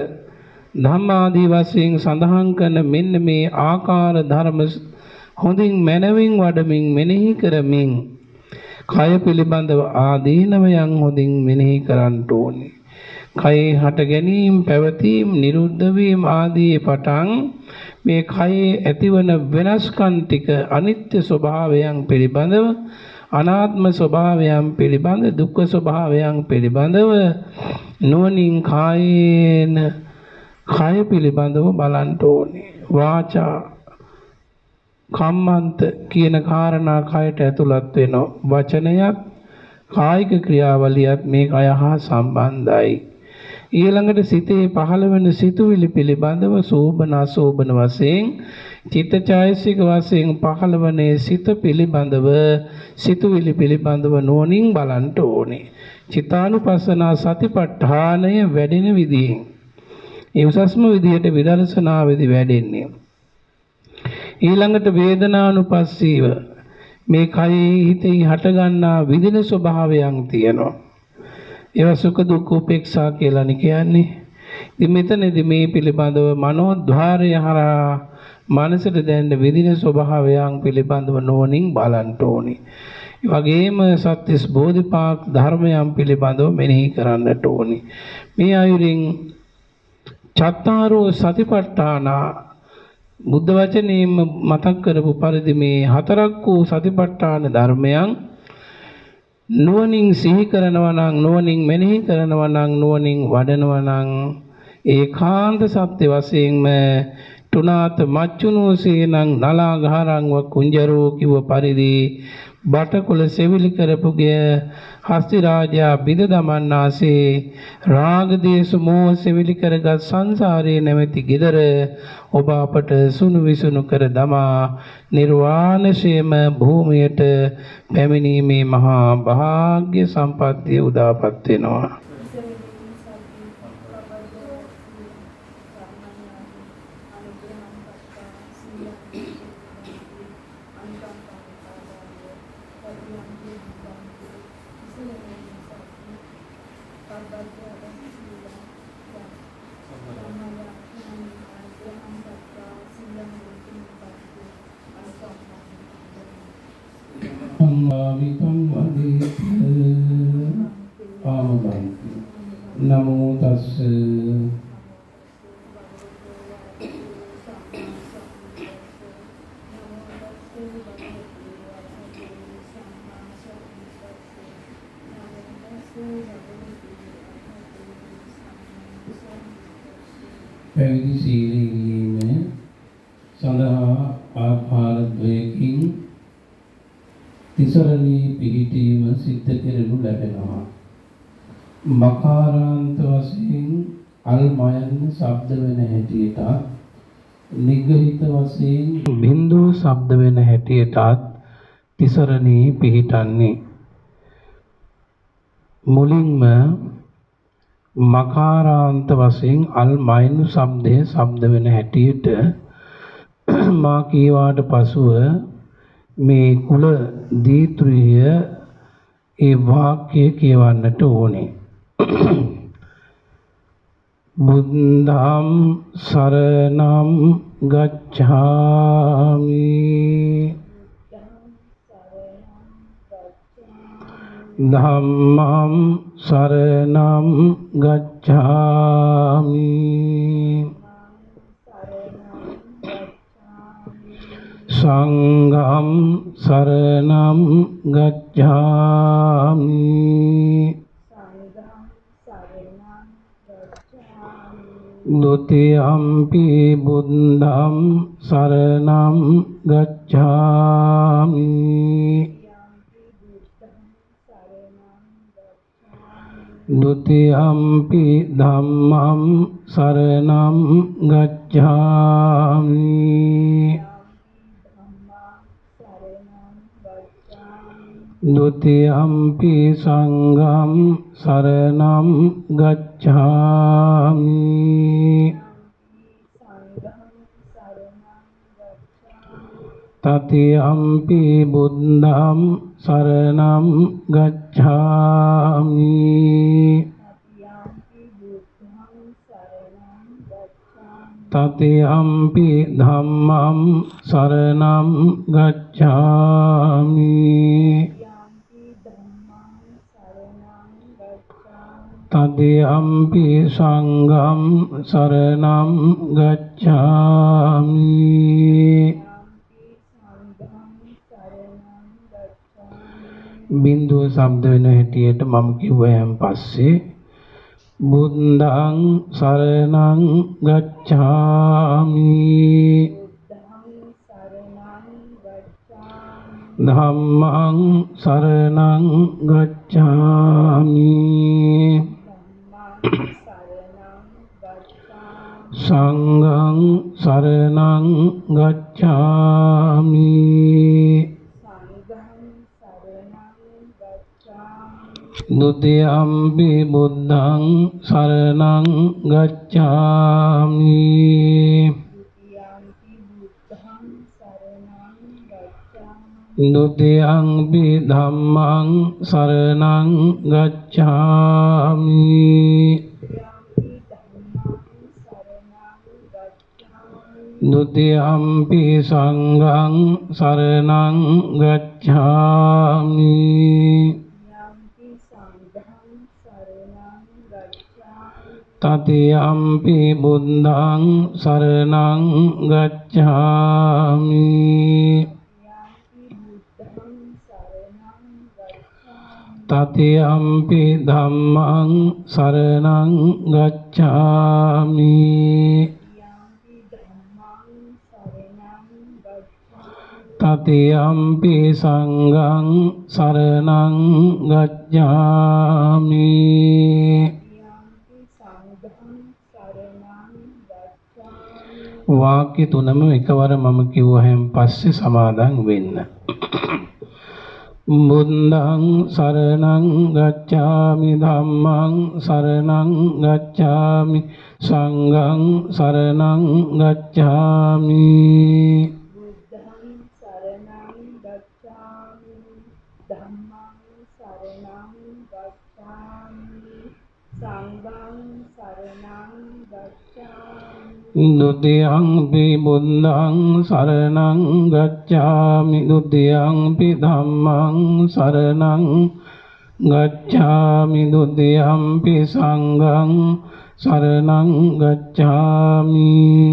ධම්මාදී වශයෙන් සඳහන් කරන මෙන්න මේ ආකාර ධර්ම හොඳින් මනවින් වඩමින් මෙනෙහි කරමින් කය පිළිබඳව ආදීනවයන් හොඳින් මෙනෙහි කරන්න ඕනේ. කයේ හට ගැනීම පැවතීම නිරුද්ධ වීම ආදී පටන් මේ කයේ ඇතිවන වෙනස්කම් ටික අනිත්‍ය ස්වභාවයන් පිළිබඳව අනාත්ම ස්වභාවයන් පිළිබඳ දුක්ඛ ස්වභාවයන් පිළිබඳව නුවණින් කායේන කය පිළිබඳව බලන්න ඕනේ. වාචා කම්මන්ත කියන කාරණා කයට ඇතුළත් වෙනවා. වචනයත් කායික ක්‍රියාවලියත් මේ කය හා සම්බන්ධයි. ඊළඟට සිතේ පහළ වෙන සිතුවිලි පිළිබඳව සෝබන අසෝබන වශයෙන් චිත්තචෛසික වශයෙන් පහළ වන සිත පිළිබඳව සිතුවිලි පිළිබඳව නුවණින් බලන්න ඕනේ. චිත්තානුපස්සනා සතිපට්ඨානය වැඩෙන විදිහෙන් ඒ උසස්ම විදිහට විදර්ශනාවේදී වැඩෙන්නේ. ඊළඟට වේදනානුපස්සීව මේ කයේ හිතේ හටගන්නා විදින ස්වභාවයන් තියෙනවා. ඒවා සුඛ දුක්ඛ උපේක්ෂා කියලානේ කියන්නේ. ඉතින් මෙතනදී මේ පිළිබඳව මනෝද්වාරය හරහා මනසට දැනෙන විදින ස්වභාවයන් පිළිබඳව නොනින් බලන්න ඕනේ. ඒ වගේම සත්‍යස් බෝධිපාක් ධර්මයන් පිළිබඳව මෙනෙහි කරන්නට ඕනේ. මේ අයුරින් චත්තාරෝ සතිපට්ඨාන බුද්ධ වචනේම මතක් කරපු පරිදි මේ හතරක් වූ සතිපට්ඨාන ධර්මයන් නුවණින් සිහි කරනවා නම් නුවණින් මෙනෙහි කරනවා නම් නුවණින් වඩනවා නම් ඒකාන්ත සත්‍ය වශයෙන්ම තුනාත මච්චුනෝ සේනං නලාඝාරං ව කුංජරෝ කිව පරිදි බටකුල සෙවිලි කරපුගේ හස්ති රාජයා බිඳ දමන්නාසේ රාග දේශ මොහ සෙවිලි කරගත් සංසාරයේ නැමැති gedara ඔබ අපට සුණු විසුණු කර දමා නිර්වාණශේම භූමියට පැමිණීමේ මහා භාග්‍ය සම්පත්තිය උදාපත් වෙනවා. නමෝ තස්ස පැවිදි සීලයෙන් සඳහා ආහාර ද්වයකින් තිසරණී පිහිටීම සිද්ධ කෙරෙනු ලැබෙනවා. මකාරාන්ත වශයෙන් අල්මයන් ශබ්ද වෙන හැටියට නිග්‍රහිත වශයෙන් බින්දු ශබ්ද වෙන හැටියටත් තිසරණී පිහිටන්නේ. මුලින්ම මකාරාන්ත වශයෙන් අල්මයන් ශබ්දයේ ශබ්ද වෙන හැටියට මා කීවාට පසුව මේ කුල දීත්‍රිය ඒ වාක්‍ය කියවන්නට ඕනේ. බුද්ධං සරණං ගච්ඡාමි ධම්මං සරණං ගච්ඡාමි සංඝං සරණං ගච්ඡාමි ဒုတိယံ පි බුද්ධං සරණං ගච්ඡාමි ဒုတိယံ පි ධම්මං සරණං ගච්ඡාමි ဒုတိယံ පි සංඝං සරණං ගච්ඡාමි တတိယံ පි බුද්ධං සරණං ගච්ඡාමි တတိယံ පි ධම්මං සරණං ගච්ඡාමි တတိယံ පි සංඝං සරණං ගච්ඡාමි ශබ්ද වෙන හැටියට මම කිව්වයන් පස්සේ බුද්ධං සරණං ගච්ඡාමි ධම්මං සරණං ගච්ඡාමි සංඝං සරණං ගච්ඡාමි ဒုတိယံ පි බුද්ධං සරණං ගච්ඡාමි ဒုတိယံ පි ධම්මං සරණං ගච්ඡාමි ဒုတိယံ පි සංඝං සරණං ගච්ඡාමි တတိယံ පි බුද්ධං සරණං ගච්ඡාමි တတိယံ පි ධම්මං සරණං ගච්ඡාමි တ තතියම්පි සංඝං සරණං ගච්ඡාමි. වාක්‍ය තුනම එකවර මම කිව්වහම පස්සේ සමාදන් වෙන්න. බුද්ධං සරණං ගච්ඡාමි, ධම්මං සරණං ගච්ඡාමි, සංඝං සරණං ගච්ඡාමි. බුද්ධං සරණං ගච්ඡාමි, ධම්මං සරණං ගච්ඡාමි, සංඝං සරණං ගච්ඡාමි. ဒုတိယံ පි බුද්ධං සරණං ගච්ඡාමි, ဒုတိယံ පි ධම්මං සරණං ගච්ඡාමි, ဒုတိယံ පි සංඝං සරණං ගච්ඡාමි.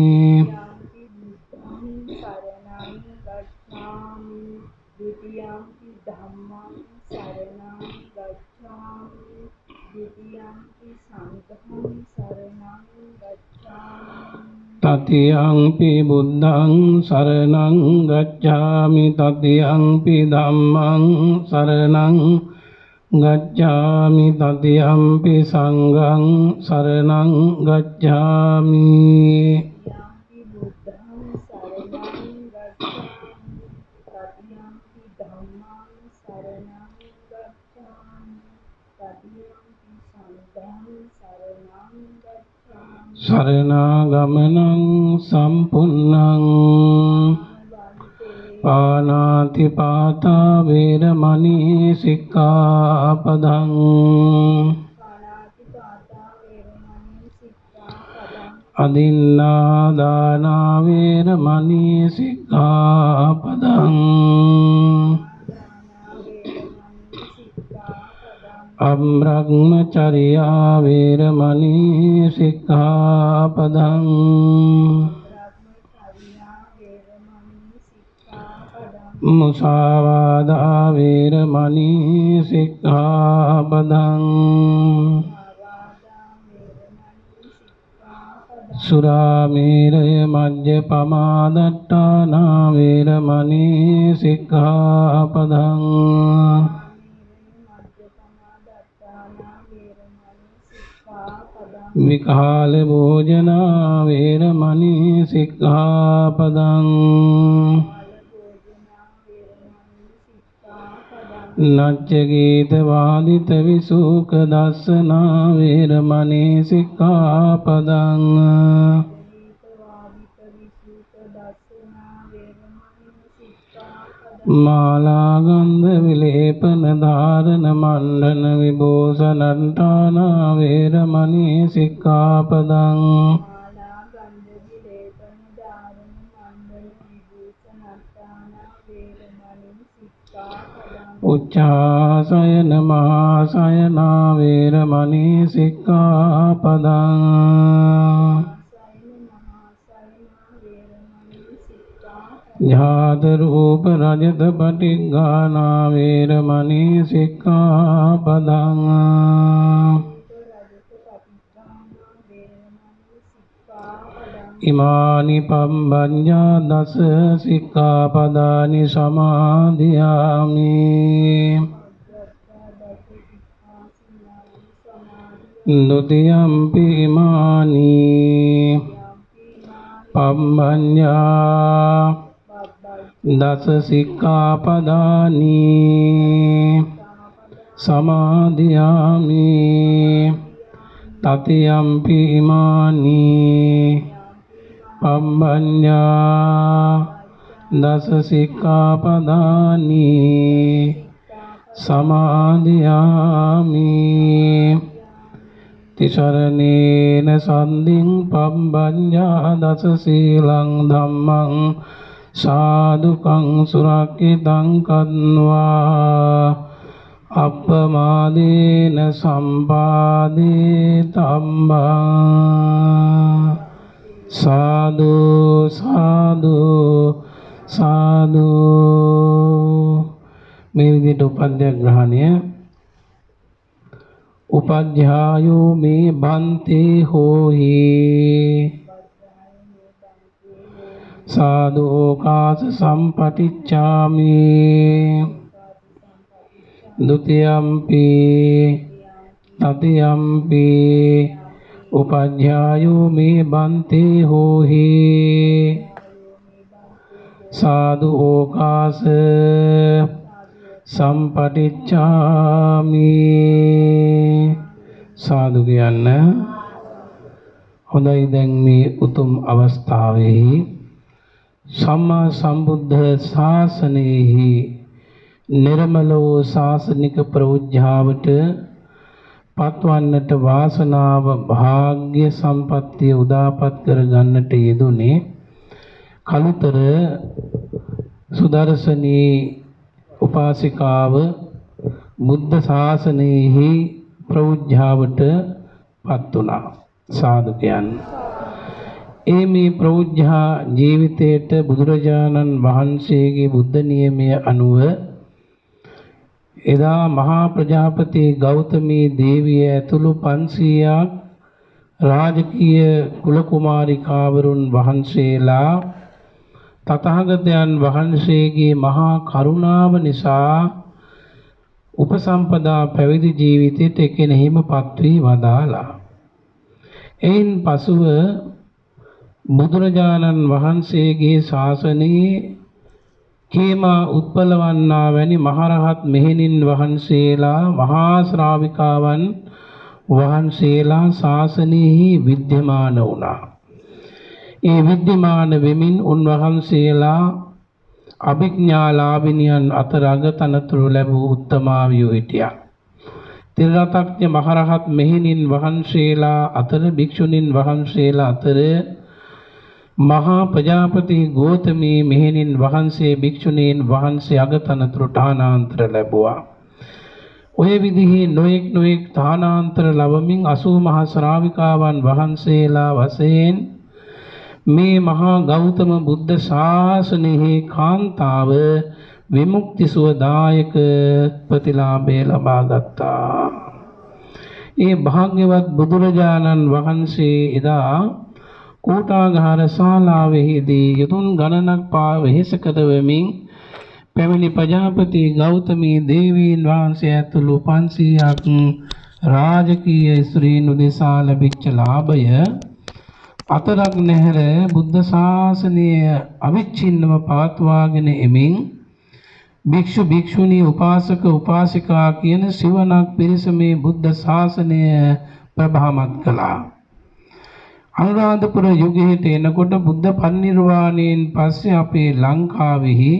තතියංපි බුද්ධං සරණං ගච්ඡාමි, තතියංපි ධම්මං සරණං ගච්ඡාමි, තතියංපි සංඝං සරණං ගච්ඡාමි. සරණාගමනං සම්පුන්නං පානාති පාතා වේරමණී සික්ඛාපදං. අදින්නා දාන වේරමණී සික්ඛාපදං. අබ්‍රහ්මචර්යා වේරමණී සික්ඛාපදං. මුසාවාදා වේරමණී සික්ඛාපදං. සුරාමේරය මජ්ජපමා දට්ඨානා වේරමණී සික්ඛාපදං. විකාල භෝජනා වේරමණී සික්ඛාපදං. නච්ච ගීත වාදිත විසුක දස්සනා වේරමණී සික්ඛාපදං. මාලා ගන්ධ විලේපන ධාරණ මණ්ඩන විභූෂණට්ඨානා වේරමණී සික්ඛාපදං. උච්චාසයන මහාසයනා වේරමණී සික්ඛාපදං. ජාත රූප රජත පටිඝානා වේරමණී සික්ඛාපදං. ඉමානි පම්බඤ්ඤා දස සික්ඛාපදානි සමාදියාමි. ဒုတိယံ පි ඉමානි පම්බඤ්ඤා දස සික්ඛාපදානි සමාදියාමි. තතියම්පි ඉමානි පම්බඤ්ඤා දස සික්ඛාපදානි සමාදියාමි. තිසරණේන සන්දින් පම්බඤ්ඤා දස සීලං ධම්මං සාදුකං සුරක්ඛිතං කତ୍වා අප්පමාදේන සම්පාදේ තම්බං. සාදු සාදු සාදු. මේ විදිහට උපද්‍යග්‍රහණය උපධ්‍යායෝ මේ බන්තේ හෝහි සාදු ඕකාස සම්පටිච්ඡාමි ဒုတိယံ පි තතියම්පි උපජ්ජායෝ මේ බන්තේ හෝහි සාදු ඕකාස සම්පටිච්ඡාමි සාදු කියන්න. හොඳයි, දැන් මේ උතුම් අවස්ථාවේ සම්මා සම්බුද්ධ ශාසනයෙහි නිර්මල වූ ශාසනික ප්‍රවෘජ්ජාවට පත්වන්නට වාසනාව භාග්‍ය සම්පත්තිය උදාපත් කර ගන්නට යෙදුනේ කලුතර සුදර්ශනී උපාසිකාව බුද්ධ ශාසනයෙහි ප්‍රවෘජ්ජාවට පත් වුණා. සාදු කියන්නේ. ඒ මේ ප්‍රවෘජ්ජා ජීවිතයට බුදුරජාණන් වහන්සේගේ බුද්ධ නියමය අනුව එදා මහා ප්‍රජාපති ගෞතමී දේවිය ඇතුළු පන්සීයක් රාජකීය කුල කුමාරිකාවරුන් වහන්සේලා තථාගතයන් වහන්සේගේ මහා කරුණාව නිසා උපසම්පදා පැවිදි ජීවිතයට එකිනෙහිම පත්වී වදාලා. එයින් පසුව බුදුරජාණන් වහන්සේගේ ශාසනයේ හේමා උත්පලවන්නා වැනි මහරහත් මෙහෙණින් වහන්සේලා මහා ශ්‍රාවිකාවන් වහන්සේලා ශාසනයෙහි විද්‍යමාන වුණා. ඒ විද්‍යමාන වෙමින් උන්වහන්සේලා අභිඥාලාභිනියන් අතර අගතනතුරු ලැබූ උත්තමාවියෝ හිටියා. තිරරතඥ මහරහත් මෙහෙණින් වහන්සේලා අතර භික්ෂුණීන් වහන්සේලා අතර මහා ප්‍රජාපති ගෞතමී මෙහෙණින් වහන්සේ භික්ෂුණීන් වහන්සේ අගතනතුරු තානාන්තර ලැබුවා. ඔය විදිහේ නොඑක් නොඑක් තානාන්තර ලැබමින් අසූ මහා ශ්‍රාවිකාවන් වහන්සේලා වශයෙන් මේ මහා ගෞතම බුද්ධ ශාසනයේ කාන්තාව විමුක්ති සුවදායක ප්‍රතිලාභය ලබා ගත්තා. ඒ භාග්‍යවත් බුදුරජාණන් වහන්සේ එදා කෝටාගාර ශාලාවෙහිදී යතුන් ගණනක් පා වෙහෙස කරවමින් පැමිණි ප්‍රජාපති ගෞතමී දේවීන් වහන්සේ ඇතුළු පන්සීයක් රාජකීය ස්ත්‍රීන් උදෙසා ලැබිච්ච ලාභය අතරක් නැහැර බුද්ධ ශාසනය අවිච්ඡින්නව පවත්වාගෙන එමින් භික්ෂු භික්ෂුණී උපාසක උපාසිකා කියන සිවණක් පිරිස මේ බුද්ධ ශාසනය ප්‍රභාමත් කළා. අනුරාධපුර යුගයට එනකොට බුද්ධ පරිනිර්වාණයෙන් පස්සේ අපේ ලංකාවෙහි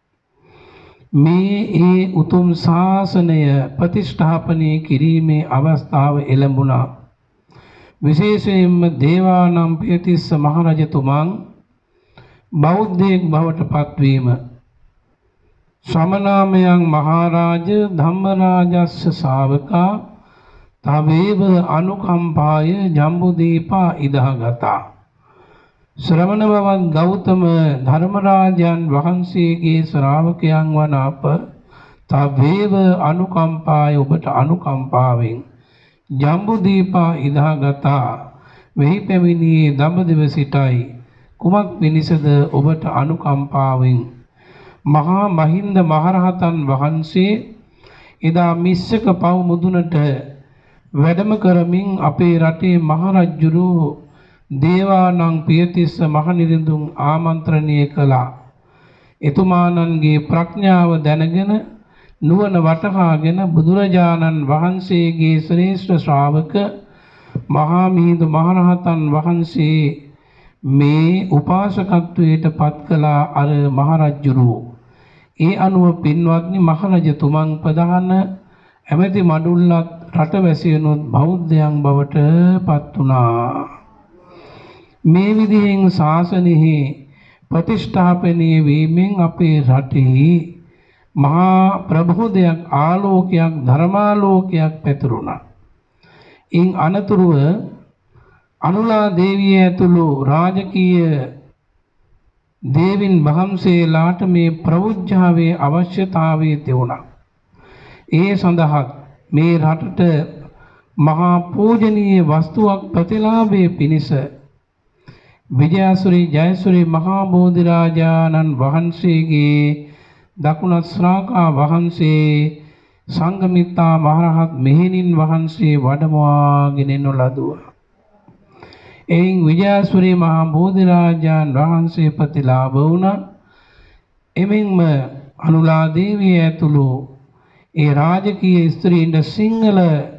මේ ඒ උතුම් ශාසනය ප්‍රතිෂ්ඨාපනය කිරීමේ අවස්ථාව එළඹුණා. විශේෂයෙන්ම දේවානම් පියතිස්ස මහරජතුමන් බෞද්ධයෙක් බවට පත්වීම ශ්‍රමණාමයන් මහරජ ධම්මරාජස්ස ශාවකා තවේව අනුකම්පාය ජම්බුදීපා ඉදහගතා. ශ්‍රමණ බවත් ගෞතම ධර්මරාජයන් වහන්සේගේ ශ්‍රාවකයන් වන අප තවේව අනුකම්පාය ඔබට අනුකම්පාවෙන් ජම්බුදීපා ඉදහගතා වෙහි පැමිණියේ දඹදිව සිටයි. කුමක් පිණිසද ඔබට අනුකම්පාවෙන්? මහා මහින්ද මහරහතන් වහන්සේ එදා මිස්සක පව් මුදුනට වැඩම කරමින් අපේ රටේ මහරජුරු දේවානං පියතිස්ස මහනිරිඳුන් ආමන්ත්‍රණය කළා. එතුමාණන්ගේ ප්‍රඥාව දැනගෙන නුවණ වටහාගෙන බුදුරජාණන් වහන්සේගේ ශ්‍රේෂ්ඨ ශ්‍රාවක මහා මිහිඳු මහරහතන් වහන්සේ මේ උපාසකත්වයට පත් කළා අර මහරජුරු. ඒ අනුව පින්වත්නි මහරජතුමන් ප්‍රධාන ඇමති මඩුල්ලත් රටවැසියනුත් බෞද්ධයන් බවට පත් වුණා. මේ විදිහෙන් ශාසනයෙහි ප්‍රතිෂ්ඨාපනය වීමෙන් අපේ රටෙහි මහා ප්‍රබෝධයක් ආලෝකයක් ධර්මාලෝකයක් පැතිරුණා. ඉන් අනතුරුව අනුලා දේවිය ඇතුළු රාජකීය දේවින් වහන්සේලාට මේ ප්‍රවෘජ්ජාවේ අවශ්‍යතාවය තිබුණා. ඒ සඳහා මේ රටට මහා පූජනීය වස්තුවක් ප්‍රතිලාභයේ පිණිස විජයසුරි ජයසුරි මහා බෝධිරාජාණන් වහන්සේගේ දකුණත් ශ්‍රාකා වහන්සේ සංඝමිත්තා මහරහත් මෙහෙණින් වහන්සේ වඩමවාගෙන එනු ලදුවා. එයින් විජයසුරි මහා බෝධිරාජාණන් වහන්සේ ප්‍රතිලාභ වුණා. එමෙන්ම අනුලා දේවිය ඇතුළු ඒ රාජකීය ස්ත්‍රීන්ට සිංහල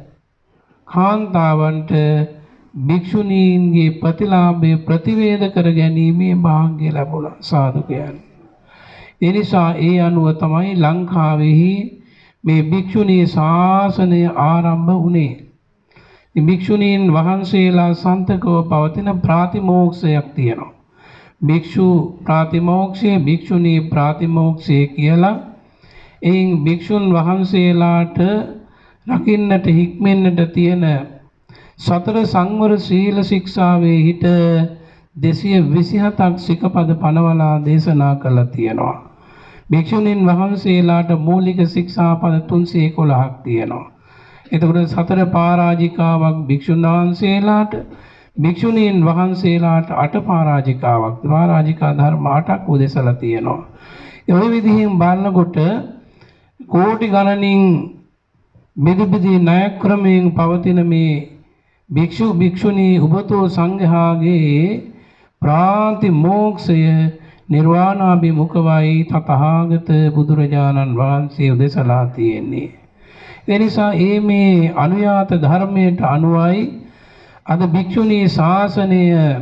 කාන්තාවන්ට භික්ෂුණීන්ගේ ප්‍රතිලාභය ප්‍රතිවේද කර ගැනීමේ භාග්‍ය ලැබුණා. සාදු කියන්නේ. ඒ නිසා ඒ අනුව තමයි ලංකාවෙහි මේ භික්ෂුණී ශාසනය ආරම්භ වුණේ. භික්ෂුණීන් වහන්සේලා සන්තකව පවතින ප්‍රාතිමෝක්ෂයක් තියෙනවා. භික්ෂු ප්‍රාතිමෝක්ෂය, භික්ෂුණී ප්‍රාතිමෝක්ෂය කියලා. එයින් භික්ෂුන් වහන්සේලාට රකින්නට හික්මෙන්නට තියෙන සතර සංවර සීල ශික්ෂාවේ හිට දෙසිය විසිහතක් සිකපද පනවලා දේශනා කළා තියෙනවා. භික්ෂුණීන් වහන්සේලාට මූලික ශික්ෂාපද තුන්සිය එකොළහක් තියෙනවා. එතකොට සතර පරාජිකාවක් භික්ෂුන් වහන්සේලාට, භික්ෂුණීන් වහන්සේලාට අට පරාජිකාවක්, පරාජිකා ධර්ම අටක් උදෙසලා තියෙනවා. ඒ විදිහෙන් බලනකොට කෝටි ගණනින් බෙදි බෙදි ණය ක්‍රමයෙන් පවතින මේ භික්ෂු භික්ෂුණී උබතෝ සංඝයාගේ ප්‍රාතිමෝක්ෂය නිර්වාණාභිමුඛවයි තථාගත බුදුරජාණන් වහන්සේ උදෙසලා තියෙන්නේ. ඒ නිසා ඒ මේ අනුයාත ධර්මයට අනුවයි අද භික්ෂුණී ශාසනය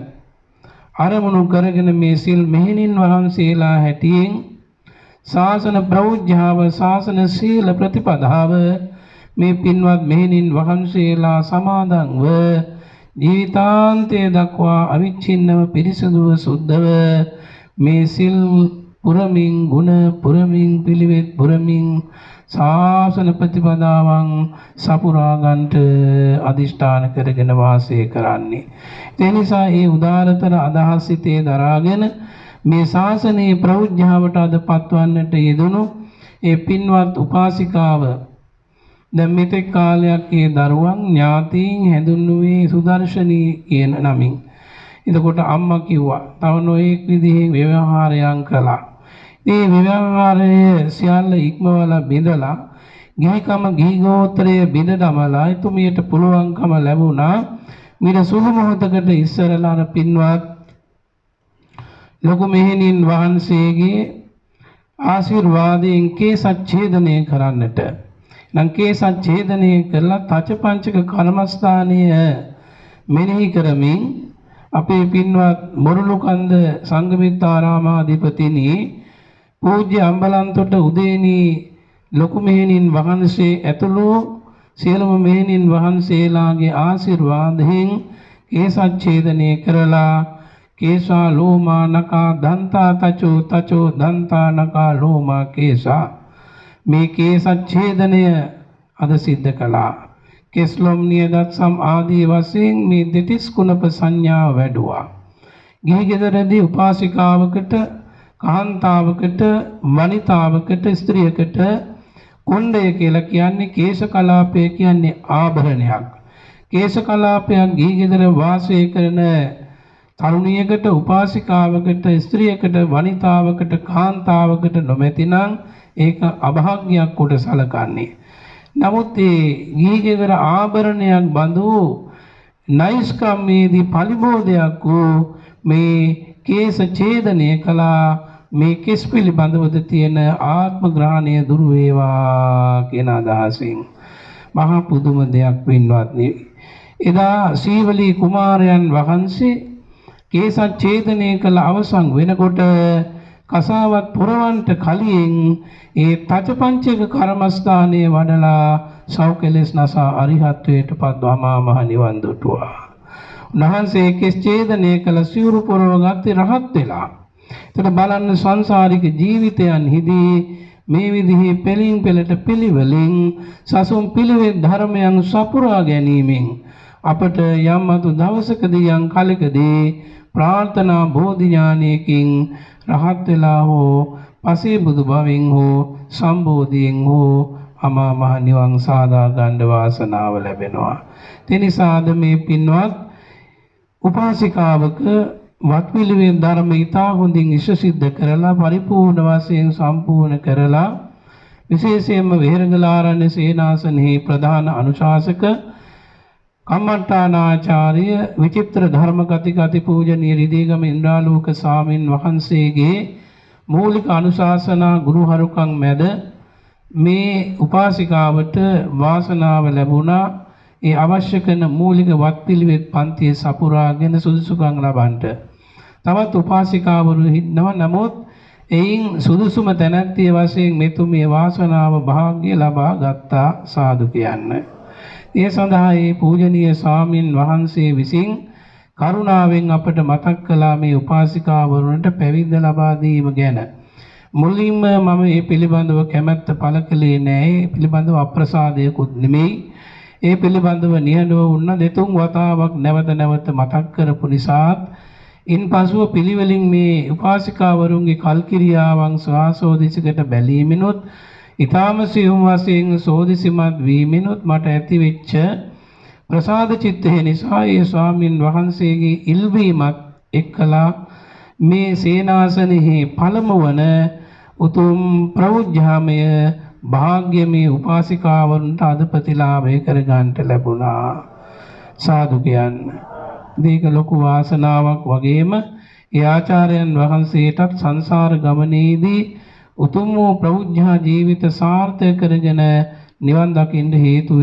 අරමුණු කරගෙන මේ සිල් මෙහෙණින් වහන්සේලා හැටියෙන් ශාසන ප්‍රෞජ්‍යාව, ශාසන සීල ප්‍රතිපදාව මේ පින්වත් මෙහෙණින් වහන්සේලා සමාදන්ව ජීවිතාන්තය දක්වා අවිච්ඡින්නව පිරිසිදුව සුද්ධව මේ සිල් පුරමින්, ගුණ පුරමින්, පිළිවෙත් පුරමින් ශාසන ප්‍රතිපදාවන් සපුරා ගන්නට අදිෂ්ඨාන කරගෙන වාසය කරන්නේ. ඒ නිසා මේ උදාරතර අදහස් සිතේ දරාගෙන මේ ශාසනයේ ප්‍රෞජ්‍යාවට අද පත්වන්නට යෙදුණු ඒ පින්වත් උපාසිකාව දැන් මෙතෙක් කාලයක් ඒ දරුවන් ඥාතීන් හැඳුන්වුවේ සුදර්ශනී කියන නමින්. එතකොට අම්මා කිව්වා තව නොඑක් විදිහෙන් ව්‍යවහාරයන් කළා. මේ ව්‍යවහාරය සියල්ල ඉක්මවලා බිඳලා ගිහිකම ගිහි ගෝත්‍රය බිඳ දමලා එතුමියට පුළුවන්කම ලැබුණා මිර සුළු මොහොතකට ඉස්සරලා අර පින්වත් ලොකු මෙහෙණින් වහන්සේගේ ආශිර්වාදයෙන් කේසච්ඡේදනය කරන්නට. නම් කේසච්ඡේදනය කළා තච පංචක කර්මස්ථානය මෙනෙහි කරමින් අපේ පින්වත් මොරුළුකන්ද සංඝමිත්තාරාමාධිපතිනි පූජ්‍ය අම්බලන්තොට උදේනී ලොකු මෙහෙණින් වහන්සේ ඇතුළු සියලුම මෙහෙණින් වහන්සේලාගේ ආශිර්වාදයෙන් කේසච්ඡේදනය කරලා කේසා ලෝමා නකා දන්තා තචෝ තචෝ දන්තා නකා ලෝමා කේසා මේ කේසච්ඡේදනය අද සිද්ධ කළා. කෙස්ලොම් නියදත් සම් ආදී වශයෙන් මේ දෙතිස් කුණප සංඥාව වැඩුවා. ගිහි ගෙදරදී උපාසිකාවකට, කාන්තාවකට, වනිතාවකට, ස්ත්‍රියකට කොණ්ඩය කියලා කියන්නේ කේශ කලාපය කියන්නේ ආභරණයක්. කේශ කලාපයක් ගිහි ගෙදර වාසය කරන තරුණියකට, උපාසිකාවකට, ස්ත්‍රියකට, වනිතාවකට, කාන්තාවකට නොමැතිනම් ඒක අභාග්‍යයක් කොට සලකන්නේ. නමුත් ඒ ගිහි ගෙදර ආභරණයක් බඳු නෛෂ්ක්‍රම්‍යයේදී පරිබෝධයක් වූ මේ කේස ඡේදනය කළා. මේ කෙස් පිළිබඳවද තියෙන ආත්ම ග්‍රහණය දුරු වේවා කියන අදහසින් මහා පුදුම දෙයක් පින්වත්නි. එදා සීවලී කුමාරයන් වහන්සේ කේස ඡේදනය කළ අවසන් වෙනකොට කසාවත් පුරවන්ට කලින් ඒ තචපංචක කර්මස්ථානයේ වඩලා සෞඛලස් නසා අරිහත්වයට පත්වමා මහ නිවන් දුටුවා. උන්වහන්සේ කෙස් ඡේදනය කළ සිවුරු පුරවගත් රහත් වෙලා. එතන බලන්න සංසාරික ජීවිතයන්හිදී මේ විදිහේ පෙලින් පෙලට පිළිවෙලින් සසුන් පිළිවෙත් ධර්මයන් සපුරා ගැනීමෙන් අපට යම් අතු දවසකදී යම් කලකදී ප්‍රාර්ථනා බෝධි ඥානයකින් රහත් වෙලා හෝ පසේ බුදු භවෙන් හෝ සම්බෝධියෙන් හෝ අමා මහ නිවන් සාදා ගන්න වාසනාව ලැබෙනවා. ඒ නිසාද මේ පින්වත් උපාසිකාවක වත්පිළිවෙත් ධර්ම ඉතා හොඳින් ඉෂ සිද්ධ කරලා පරිපූර්ණ වශයෙන් සම්පූර්ණ කරලා විශේෂයෙන්ම වෙහෙරගලාරණ්‍ය සේනාසනෙහි ප්‍රධාන අනුශාසක කම්මට්ටානාචාර්ය විචිත්‍ර ධර්ම කතිකති පූජනීය රිදීගම ඉන්ද්‍රාලෝක ස්වාමින් වහන්සේගේ මූලික අනුශාසනා ගුරුහරුකම් මැද මේ උපාසිකාවට වාසනාව ලැබුණා. ඒ අවශ්‍ය කරන මූලික වත්පිළිවෙත් පන්තිය සපුරාගෙන සුදුසුකම් ලබන්නට. තවත් උපාසිකාවරු ඉන්නවා. නමුත් එයින් සුදුසුම තැනැත්තිය වශයෙන් මෙතුමිය වාසනාව භාග්‍ය ලබා ගත්තා. සාදු කියන්න. ඒ සඳහා මේ පූජනීය ස්වාමින් වහන්සේ විසින් කරුණාවෙන් අපට මතක් කළා මේ උපාසිකාවරුන්ට පැවිද්ද ලබා දීම ගැන. මුලින්ම මම මේ පිළිබඳව කැමැත්ත පළ කළේ නැහැ. මේ පිළිබඳව අප්‍රසාදයකුත් නෙමෙයි. ඒ පිළිබඳව නිහඬව වුණ දෙතුන් වතාවක් නැවත නැවත මතක් කරපු නිසාත් ඉන්පසුව පිළිවෙලින් මේ උපාසිකාවරුන්ගේ කල්කිරියාවන් ස්වාසෝදිසකට බැලීමෙනුත් ඊ타ම සියුම් වශයෙන් සෝදිසිමත් වීමෙනුත් මට ඇති වෙච්ච ප්‍රසාද චිත්තය නිසා ඒ ස්වාමින් වහන්සේගේ ඉල්වීමත් එක්කලා මේ සේනාසනෙහි පළමු වන උතුම් ප්‍රෞජ්‍යාමය භාග්‍යමේ උපාසිකාවරුන්ට අධිපතිලාභය කර ගන්නට ලැබුණා. සාදු කියන්න. මේක ලොකු වාසනාවක් වගේම ඒ ආචාර්යයන් වහන්සේටත් සංසාර ගමනේදී උතුම් වූ ප්‍රෞජ්‍යා ජීවිත සාර්ථක කරගෙන නිවන් දකින්න හේතු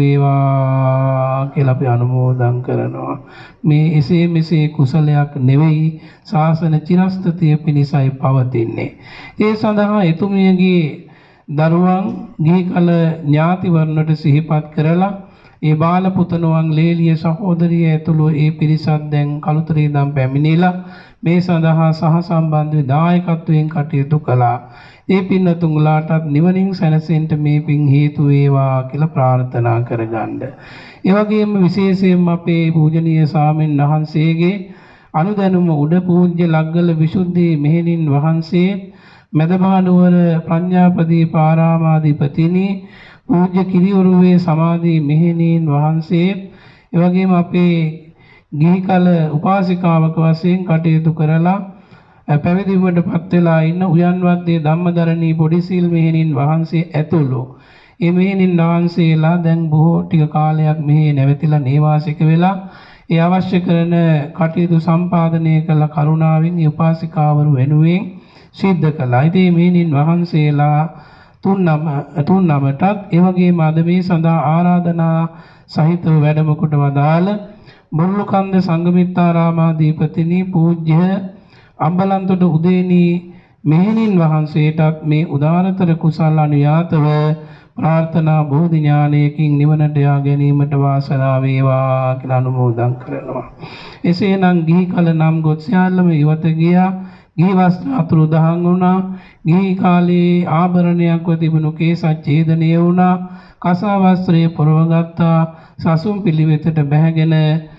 වේවා කියලා අපි අනුමෝදන් කරනවා. මේ එසේ මෙසේ කුසලයක් නෙවෙයි, ශාසන චිරස්ථිතිය පිණිසයි පවතින්නේ. ඒ සඳහා එතුමියගේ දරුවන් ගිහි කල ඥාතිවරුන්ට සිහිපත් කරලා ඒ බාල පුතණුවන් ලේලිය සහෝදරිය ඇතුළු ඒ පිරිසත් දැන් කලුතරේ දම් පැමිණිලා මේ සඳහා සහ සම්බන්ධ දායකත්වයෙන් කටයුතු කළා. ඒ පින්නතුන්ලාටත් නිවනින් සැනසෙන්න මේ පින් හේතු වේවා කියලා ප්‍රාර්ථනා කරගන්න. ඒ වගේම විශේෂයෙන්ම අපේ පූජනීය ස්වාමීන් වහන්සේගේ අනුදැනුම උඩ පූජ්‍ය ලග්ගල විසුද්ධි මෙහෙණින් වහන්සේ මෙදමානුවර ප්‍රඥාපදී පාරාමාධිපතිනි පූජ්‍ය කිරියොරුවේ සමාධි මෙහෙණීන් වහන්සේ ඒ වගේම අපේ ගිහි කල උපාසිකාවක වශයෙන් කටයුතු කරලා පැවිදි වීමටපත් වෙලා ඉන්න උයන්වත්තේ ධම්මදරණී පොඩිසීල් මෙහෙණින් වහන්සේ ඇතුළු ඒ මෙහෙණින් වහන්සේලා දැන් බොහෝ ටික කාලයක් මෙහි නැවතිලා නේවාසික වෙලා ඒ අවශ්‍ය කරන කටයුතු සම්පාදනය කළ කරුණාවෙන් උපාසිකාවරු වෙනුවෙන් සිද්ධ කළා. ඉතින් මෙහෙණින් වහන්සේලා තුන් නම තුන් නමටත් ඒ වගේම අද මේ සඳහා ආරාධනා සහිතව වැඩම කොට වදාළ මුල්ලුකන්ද සංඝමිත්තාරාමාධිපතිනි පූජ්‍ය අම්බලන්තොට උදේනී මෙහෙණින් වහන්සේටත් මේ උදාරතර කුසල අනුයාතව ප්‍රාර්ථනා බෝධි ඥානයකින් නිවනට යා ගැනීමට වාසනාව වේවා කියලා අනුමෝදන් කරනවා. එසේනම් ගිහි කල නම් ගොත් සියල්ලම ඉවත ගියා. ගිහි වස්ත්‍ර අතුරු දහන් වුණා. ගිහි කාලේ ආභරණයක්ව තිබුණු කේසත් ඡේදනය වුණා. කසා වස්ත්‍රය පොරවගත්තා. සසුන් පිළිවෙතට බැහැගෙන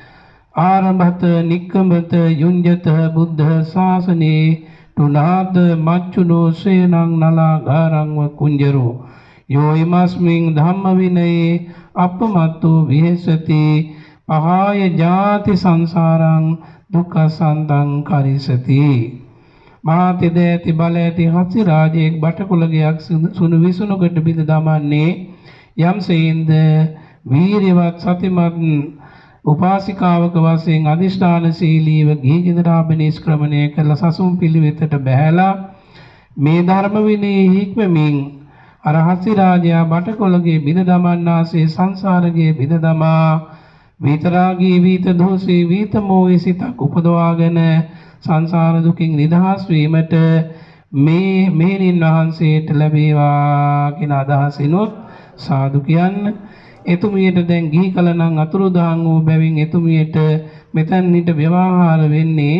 ආරම්භත නික්කමත යුඤ්ජත බුද්ධ ශාසනේ තුනාද මච්චුනෝ සේනං නලාගාරං ව කුංජරෝ යෝ ීමස්මින් ධම්ම විනයේ අපමත්තෝ විහෙසති පහාය ජාති සංසාරං දුක්ඛ සන්තං කරිසති. මාතෙද ඇති බල ඇති හස්ති රාජයෙක් බටකුලගයක් සුණු විසුණුකට බිඳ දමන්නේ යම්සේින්ද වීරවත් සතිමත් උපාසිකාවක වශයෙන් අදිෂ්ඨානශීලීව ගිහි ගෙදරාම නිෂ්ක්‍රමණය කළ සසුන් පිළිවෙතට බැහැලා මේ ධර්ම විනයේ හික්මමින් අර හස්ති රාජයා බටකොළගේ බිඳ දමන්නාසේ සංසාරයේ බිඳ දමා විතරාගී වීත දෝෂී වීත මොහේ සිතක් උපදවාගෙන සංසාර දුකින් නිදහස් වීමට මේ මෙහෙණින් වහන්සේට ලැබේවා කියන අදහසිනුත් සාදු කියන්න. එතුමියට දැන් ගිහි කල නම් අතුරුදහන් වූ බැවින් එතුමියට මෙතැන්නිට ව්‍යවහාර වෙන්නේ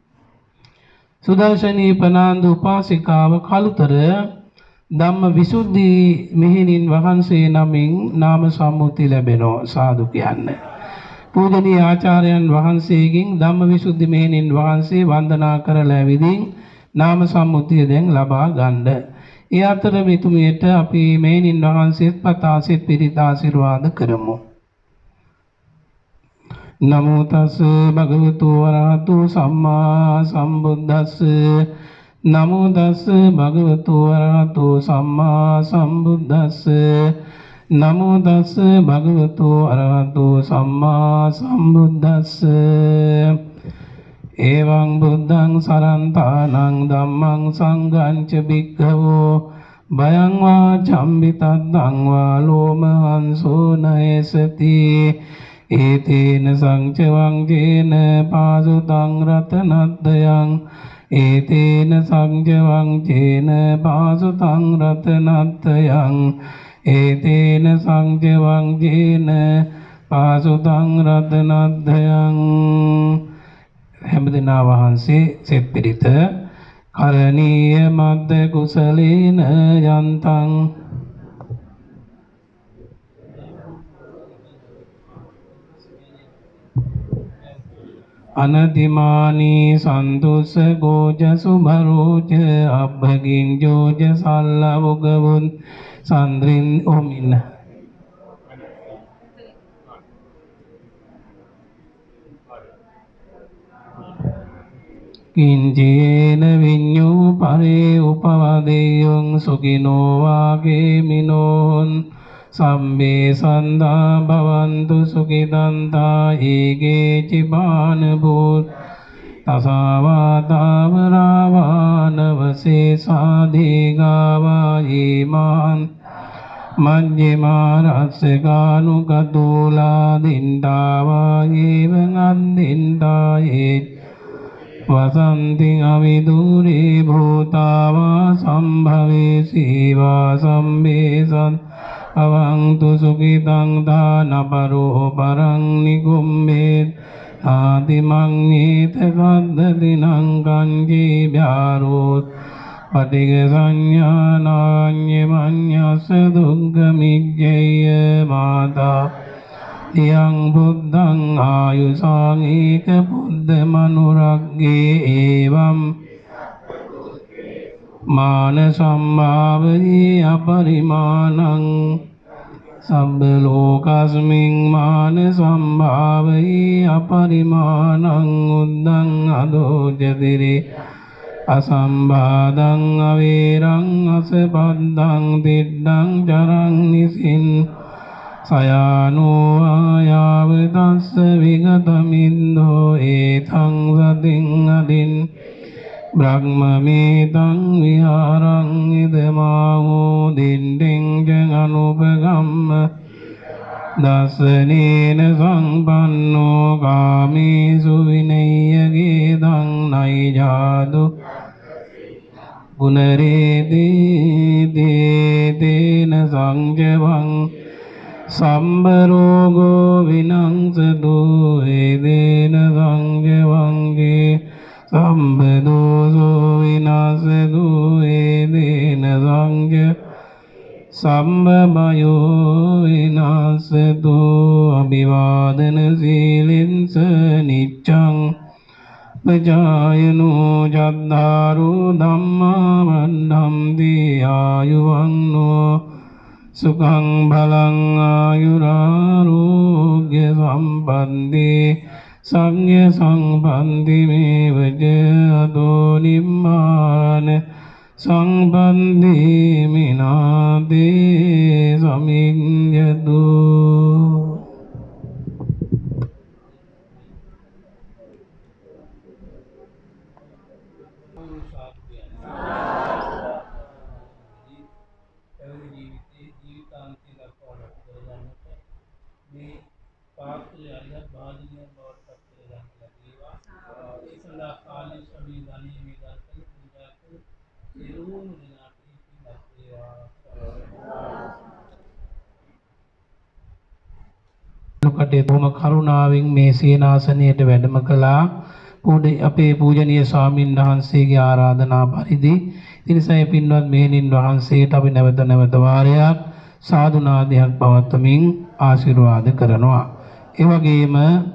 සුදර්ශනී ප්‍රනාන්දු උපාසිකාව කලුතර ධම්ම විසුද්ධි මෙහෙණින් වහන්සේ නමින් නාම සම්මුති ලැබෙනවා. සාදු කියන්න. පූජනීය ආචාර්යයන් වහන්සේගෙන් ධම්ම විසුද්ධි මෙහෙණින් වහන්සේ වන්දනා කරලා විදිහින් නාම සම්මුතිය දැන් ලබා ගන්න. ඒ අතර මෙතුමියට අපි මෙහෙණින් වහන්සේත් පතාසෙත් පිරිත් ආශිර්වාද කරමු. නමෝ තස් භගවතු වරහතු සම්මා සම්බුද්දස්ස නමෝ තස් භගවතු වරහතු සම්මා සම්බුද්දස්ස නමෝ තස් භගවතු වරහතු සම්මා සම්බුද්දස්ස එවං බුද්ධං සරන්තානං ධම්මං සංඝං ච භික්ඛවෝ භයං වා චම්බිතද්දං වා ලෝමහංසෝ නයසති ඒතේන සංචවං ජේන පාසුතං රතනද්දයං ඒතේන සංචවං ජේන පාසුතං රතනද්දයං ඒතේන සංචවං ජේන පාසුතං රතනද්දයං හැමදෙනා වහන්සේ සෙත් පිරිත කරණීය මද්ද කුසලේන යන්තං අනතිමානී සන්තුස්ස ගෝජ සුභරෝච අබ්බගින් ජෝජ සල්ලවුගවුන් සන්ද්‍රින් ඔමින කිංජේන විඤ්ඤෝ පරේ උපවදෙයං සුඛිනෝ වාගේ මිනෝන් සම්මේ සන්දා භවන්තු සුඛිදන්තා ඒගේ චිබාන භූත තසාවාතාවරාවානවසේ සාදීගාවා ඊමාන් මඤ්ඤිමා රස්සකානුකදෝලා දින්දාවා ඒවං අන්දින්දායේ වසන්ති අවිදුරේ භූතාවා සම්භවේ සීවා සම්බේසන් අවන්තු සුඛිතං දානපරෝ පරං නිකුම්බේත් ආදිමං නීතකද්දදිනං කංජී භ්‍යාරෝත් පටිග සංඥානාඤ්ඤ මඤ්ඤස්ස දුක්ඛමිජ්ජය මාතා තියං බුද්ධං ආයුසං ඒක බුද්ධ මනුරග්ගේ එවං මාන සම්භාවයේ අපරිමාණං සබ්බ ලෝකස්මින් මාන සම්භාවයේ අපරිමාණං උද්දං අදෝජතිරේ අසම්බාධං අවේරං අසපද්දං දිඩ්ඩං ජරං නිසින් සයානෝ ආයාව තස්ස විගතමින්දෝ ඒතං සතින් අදින් බ්‍රහ්මමේතං විහාරං ඉදමාවෝ දින්ඩෙන් ජං අනුපගම්ම දස්සනේන සංපන්නෝ කාමේසු විනය්‍යගේ දං නයිජාදු ගුණරේදී දේතේන සංජවං සම්බරෝගෝ විනංසදු ඒදේන සංජවංගේ සම්බදෝසෝ විනාසදු ඒදේන සංජ සම්බබයෝ විනාසදු අභිවාදන සීලින්ස නිච්ඡං පජායනෝ ජද්ධාරු ධම්මා වණ්ඩම්ති ආයුවන්නෝ සුඛං බලං ආයුරාෝග්‍ය සම්පන්ති සංඝ සංපන්ති මේවජ අදෝ නිම්මාන සංපන්ති මිනාදේ සමිඤ්ඤතු කටයුතුම කරුණාවෙන් මේ සීනාසනයට වැඩම කළා. අපේ පූජනීය ස්වාමින් වහන්සේගේ ආරාධනා පරිදි ඉතින්සයි පින්වත් මෙහෙණින් වහන්සේට අපි නැවත නැවත වාරයක් සාදු නාදයක් පවත්වමින් ආශිර්වාද කරනවා. ඒ වගේම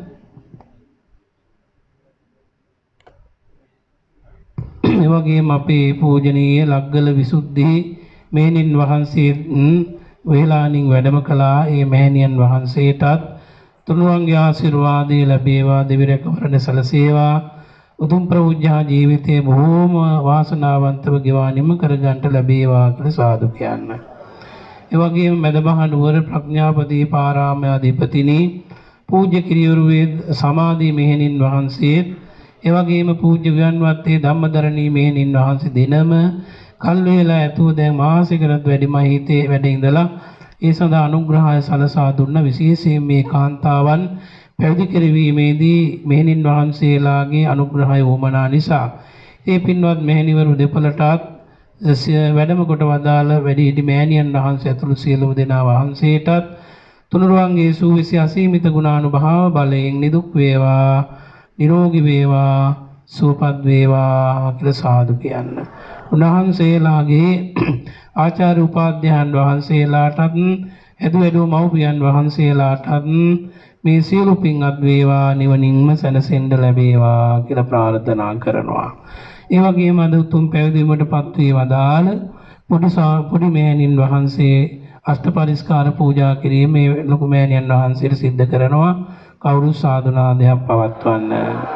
ඒ වගේම අපේ පූජනීය ලග්ගල විසුද්ධි මෙහෙණින් වහන්සේ වේලානින් වැඩම කළා. ඒ මෙහෙණියන් වහන්සේටත් තුනුරුවන්ගේ ආශිර්වාදය ලැබේවා, දිවි රැකවරණ සැලසේවා. උතුම් ප්‍රවෘජ්ජා ජීවිතයේ බොහෝම වාසනාවන්තව ගෙවා නිම කරගන්නට ලැබේවා කියලා සාදු කියන්න. ඒ වගේම මැදමහ නුවර ප්‍රඥාපති පාරාමාධිපතිනි පූජ්‍ය කිරියුරුවේ සමාධි මෙහෙණින් වහන්සේත් ඒ වගේම පූජ්‍ය ගුවන්වත්තේ ධම්මදරණී මෙහෙණින් වහන්සේ දිනම කල් වේලා ඇතුව දැන් මාසිකරත් වැඩිම හිතේ වැඩ ඉඳලා ඒ සඳහා අනුග්‍රහය සලසා දුන්න විශේෂයෙන් මේ කාන්තාවන් පැවිදි කරවීමේදී මෙහෙණින් වහන්සේලාගේ අනුග්‍රහය වුමනා නිසා ඒ පින්වත් මෙහෙණිවරු දෙපළටත් වැඩම කොට වදාළ වැඩිහිටි මෑණියන් වහන්සේ ඇතුළු සියලුම දෙනා වහන්සේටත් තුනුරුවන්ගේ සූවිසි අසීමිත ගුණානුභාව බලයෙන් නිදුක් වේවා, නිරෝගී වේවා, සුවපත් වේවා කියලා සාදු කියන්න. උන්වහන්සේලාගේ ආචාර්ය උපාධ්‍යයන් වහන්සේලාටත් එදු එදු මව්පියන් වහන්සේලාටත් මේ සියලු පින්වත් වේවා, නිවනින්ම සැනසෙන්න ලැබේවා කියලා ප්‍රාර්ථනා කරනවා. ඒ වගේම අද උතුම් පැවිදීමටපත් වී වදාළ පොඩි පොඩි මෑණින් වහන්සේ අෂ්ට පරිස්කාර පූජා කිරීමේ ලොකු මෑණියන් වහන්සේට සිද්ධ කරනවා. කවුරු සාදුනාදයක් පවත්වන්න.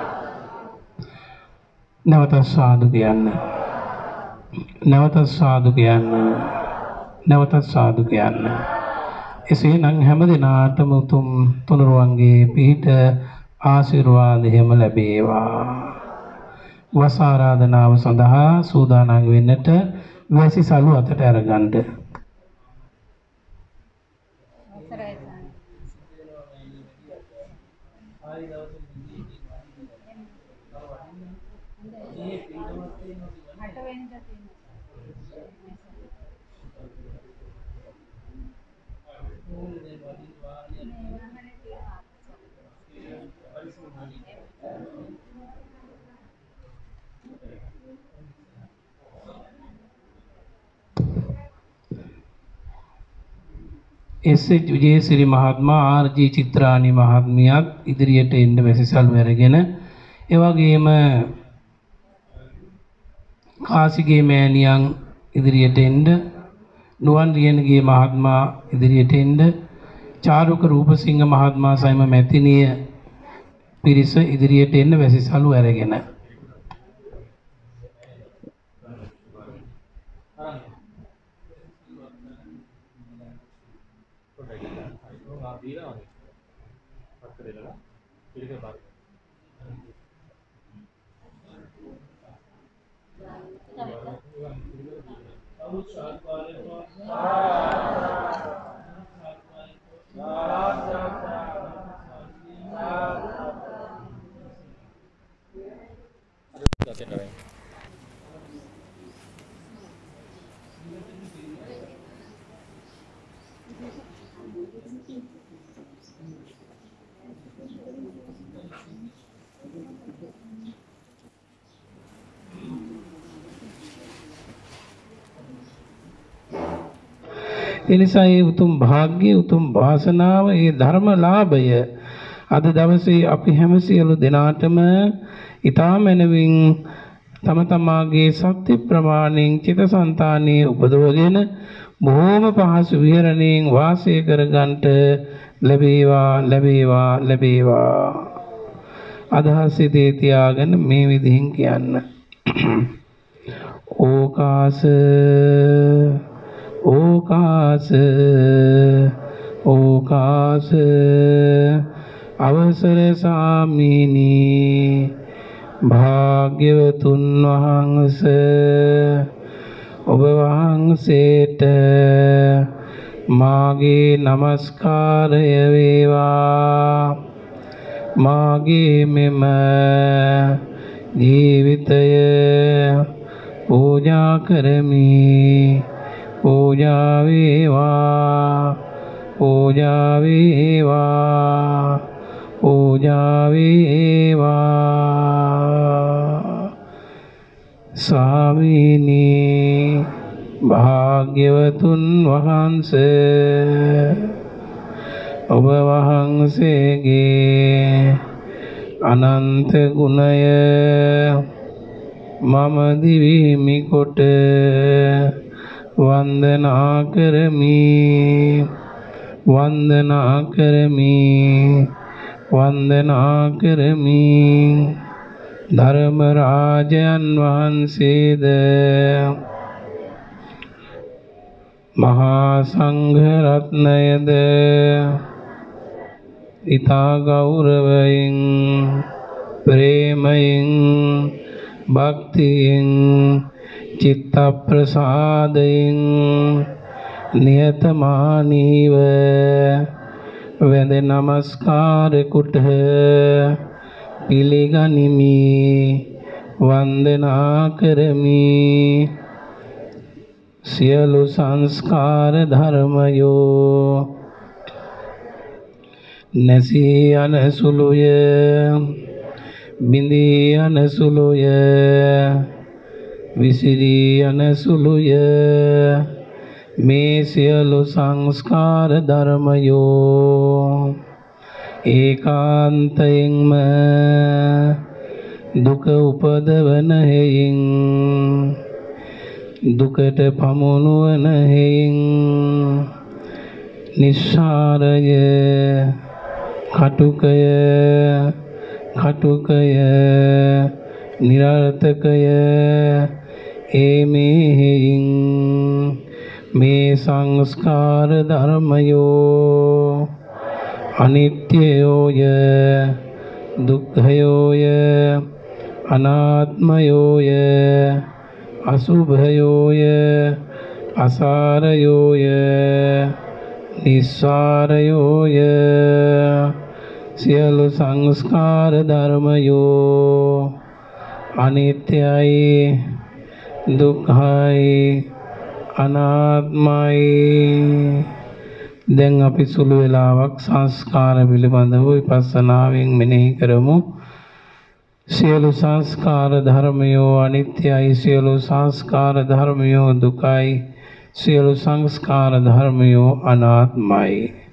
නැවත සාදු කියන්න. නැවත සාදු කියන්න. නැවත සාදු කියන්න. එසේනම් හැම දිනාටම උතුම් තුනුරුවන්ගේ පිහිට ආශිර්වාදයම ලැබේවා. වස ආරාධනාව සඳහා සූදානම් වෙන්නට වැසි සලු අතට අරගන්න. එස් එච් විජේසිරි මහත්මයා, ආර් ජී චිත්‍රානි මහත්මියත් ඉදිරියට එන්න වැසිසල් වැරගෙන, ඒ වගේම කාසිගේ මෑණියන් ඉදිරියට එන්න, නුවන් රියනගේ මහත්මයා ඉදිරියට එන්න, චාරුක රූපසිංහ මහත්මයා සයිම මැතිණිය පිරිස ඉදිරියට එන්න වැසිසලු වැරගෙන. එනිසා ඒ උතුම් භාග්‍ය, උතුම් වාසනාව, ඒ ධර්ම ලාභය අද දවසේ අපි හැම සියලු දෙනාටම ඊටා මැනවින් තම තමාගේ සත්‍ය ප්‍රමාණයෙන් චිතසංතානයේ උපදවගෙන බොහෝම පහසු විහරණයෙන් වාසය කරගන්නට ලැබේවා, ලැබේවා, ලැබේවා. අදහස් සිතේ තියාගෙන මේ විදිහින් කියන්න. ඕකාස ඕකාස ඕකාස අවසර සාමිනී භාග්‍යවතුන් වහන්සේ ඔබ වහන්සේට මාගේ নমස්කාරය වේවා. මාගේ මෙම ජීවිතය පූජා කරමි. පූජා වේවා, පූජා වේවා, පූජා වේවා. ස්වාමීනි භාග්‍යවතුන් වහන්සේ ඔබ වහන්සේගේ අනන්ත ගුණය මම දිවිහිමි කොට වන්දනා කරමි. වන්දනා කරමි වන්දනා කරමි ධර්ම රාජයන් වහන්සේද මහා සංඝ රත්නයද ඉතා ගෞරවයෙන් ප්‍රේමයෙන් භක්තියෙන් චිත්ත ප්‍රසාදයෙන් නියතමානීව වැඳ නමස්කාර කොට පිළිගනිමි වන්දනා කරමි සියලු සංස්කාර ධර්මයෝ නැසී යන සුළුය බිඳී යන සුළුය විසිරී යන සුළුය මේ සියලු සංස්කාර ධර්මයෝ ඒකාන්තයෙන්ම දුක උපදවන හේයින් දුකට පමුණුවන හේයින් නිස්සාරය කටුකය කටුකය නිරර්ථකය ඒ මේ හේයින් මේ සංස්කාර ධර්මයෝ අනිත්‍යයෝය දුක්ඛයෝය අනාත්මයෝය අසුභයෝය අසාරයෝය නිස්සාරයෝය සියලු සංස්කාර ධර්මයෝ අනිත්‍යයි දුක්ඛයි අනාත්මයි. දැන් අපි සුළු වේලාවක් සංස්කාර පිළිබඳව විපස්සනාවෙන් මෙනෙහි කරමු. සියලු සංස්කාර ධර්මයෝ අනිත්‍යයි සියලු සංස්කාර ධර්මයෝ දුකයි සියලු සංස්කාර ධර්මයෝ අනාත්මයි.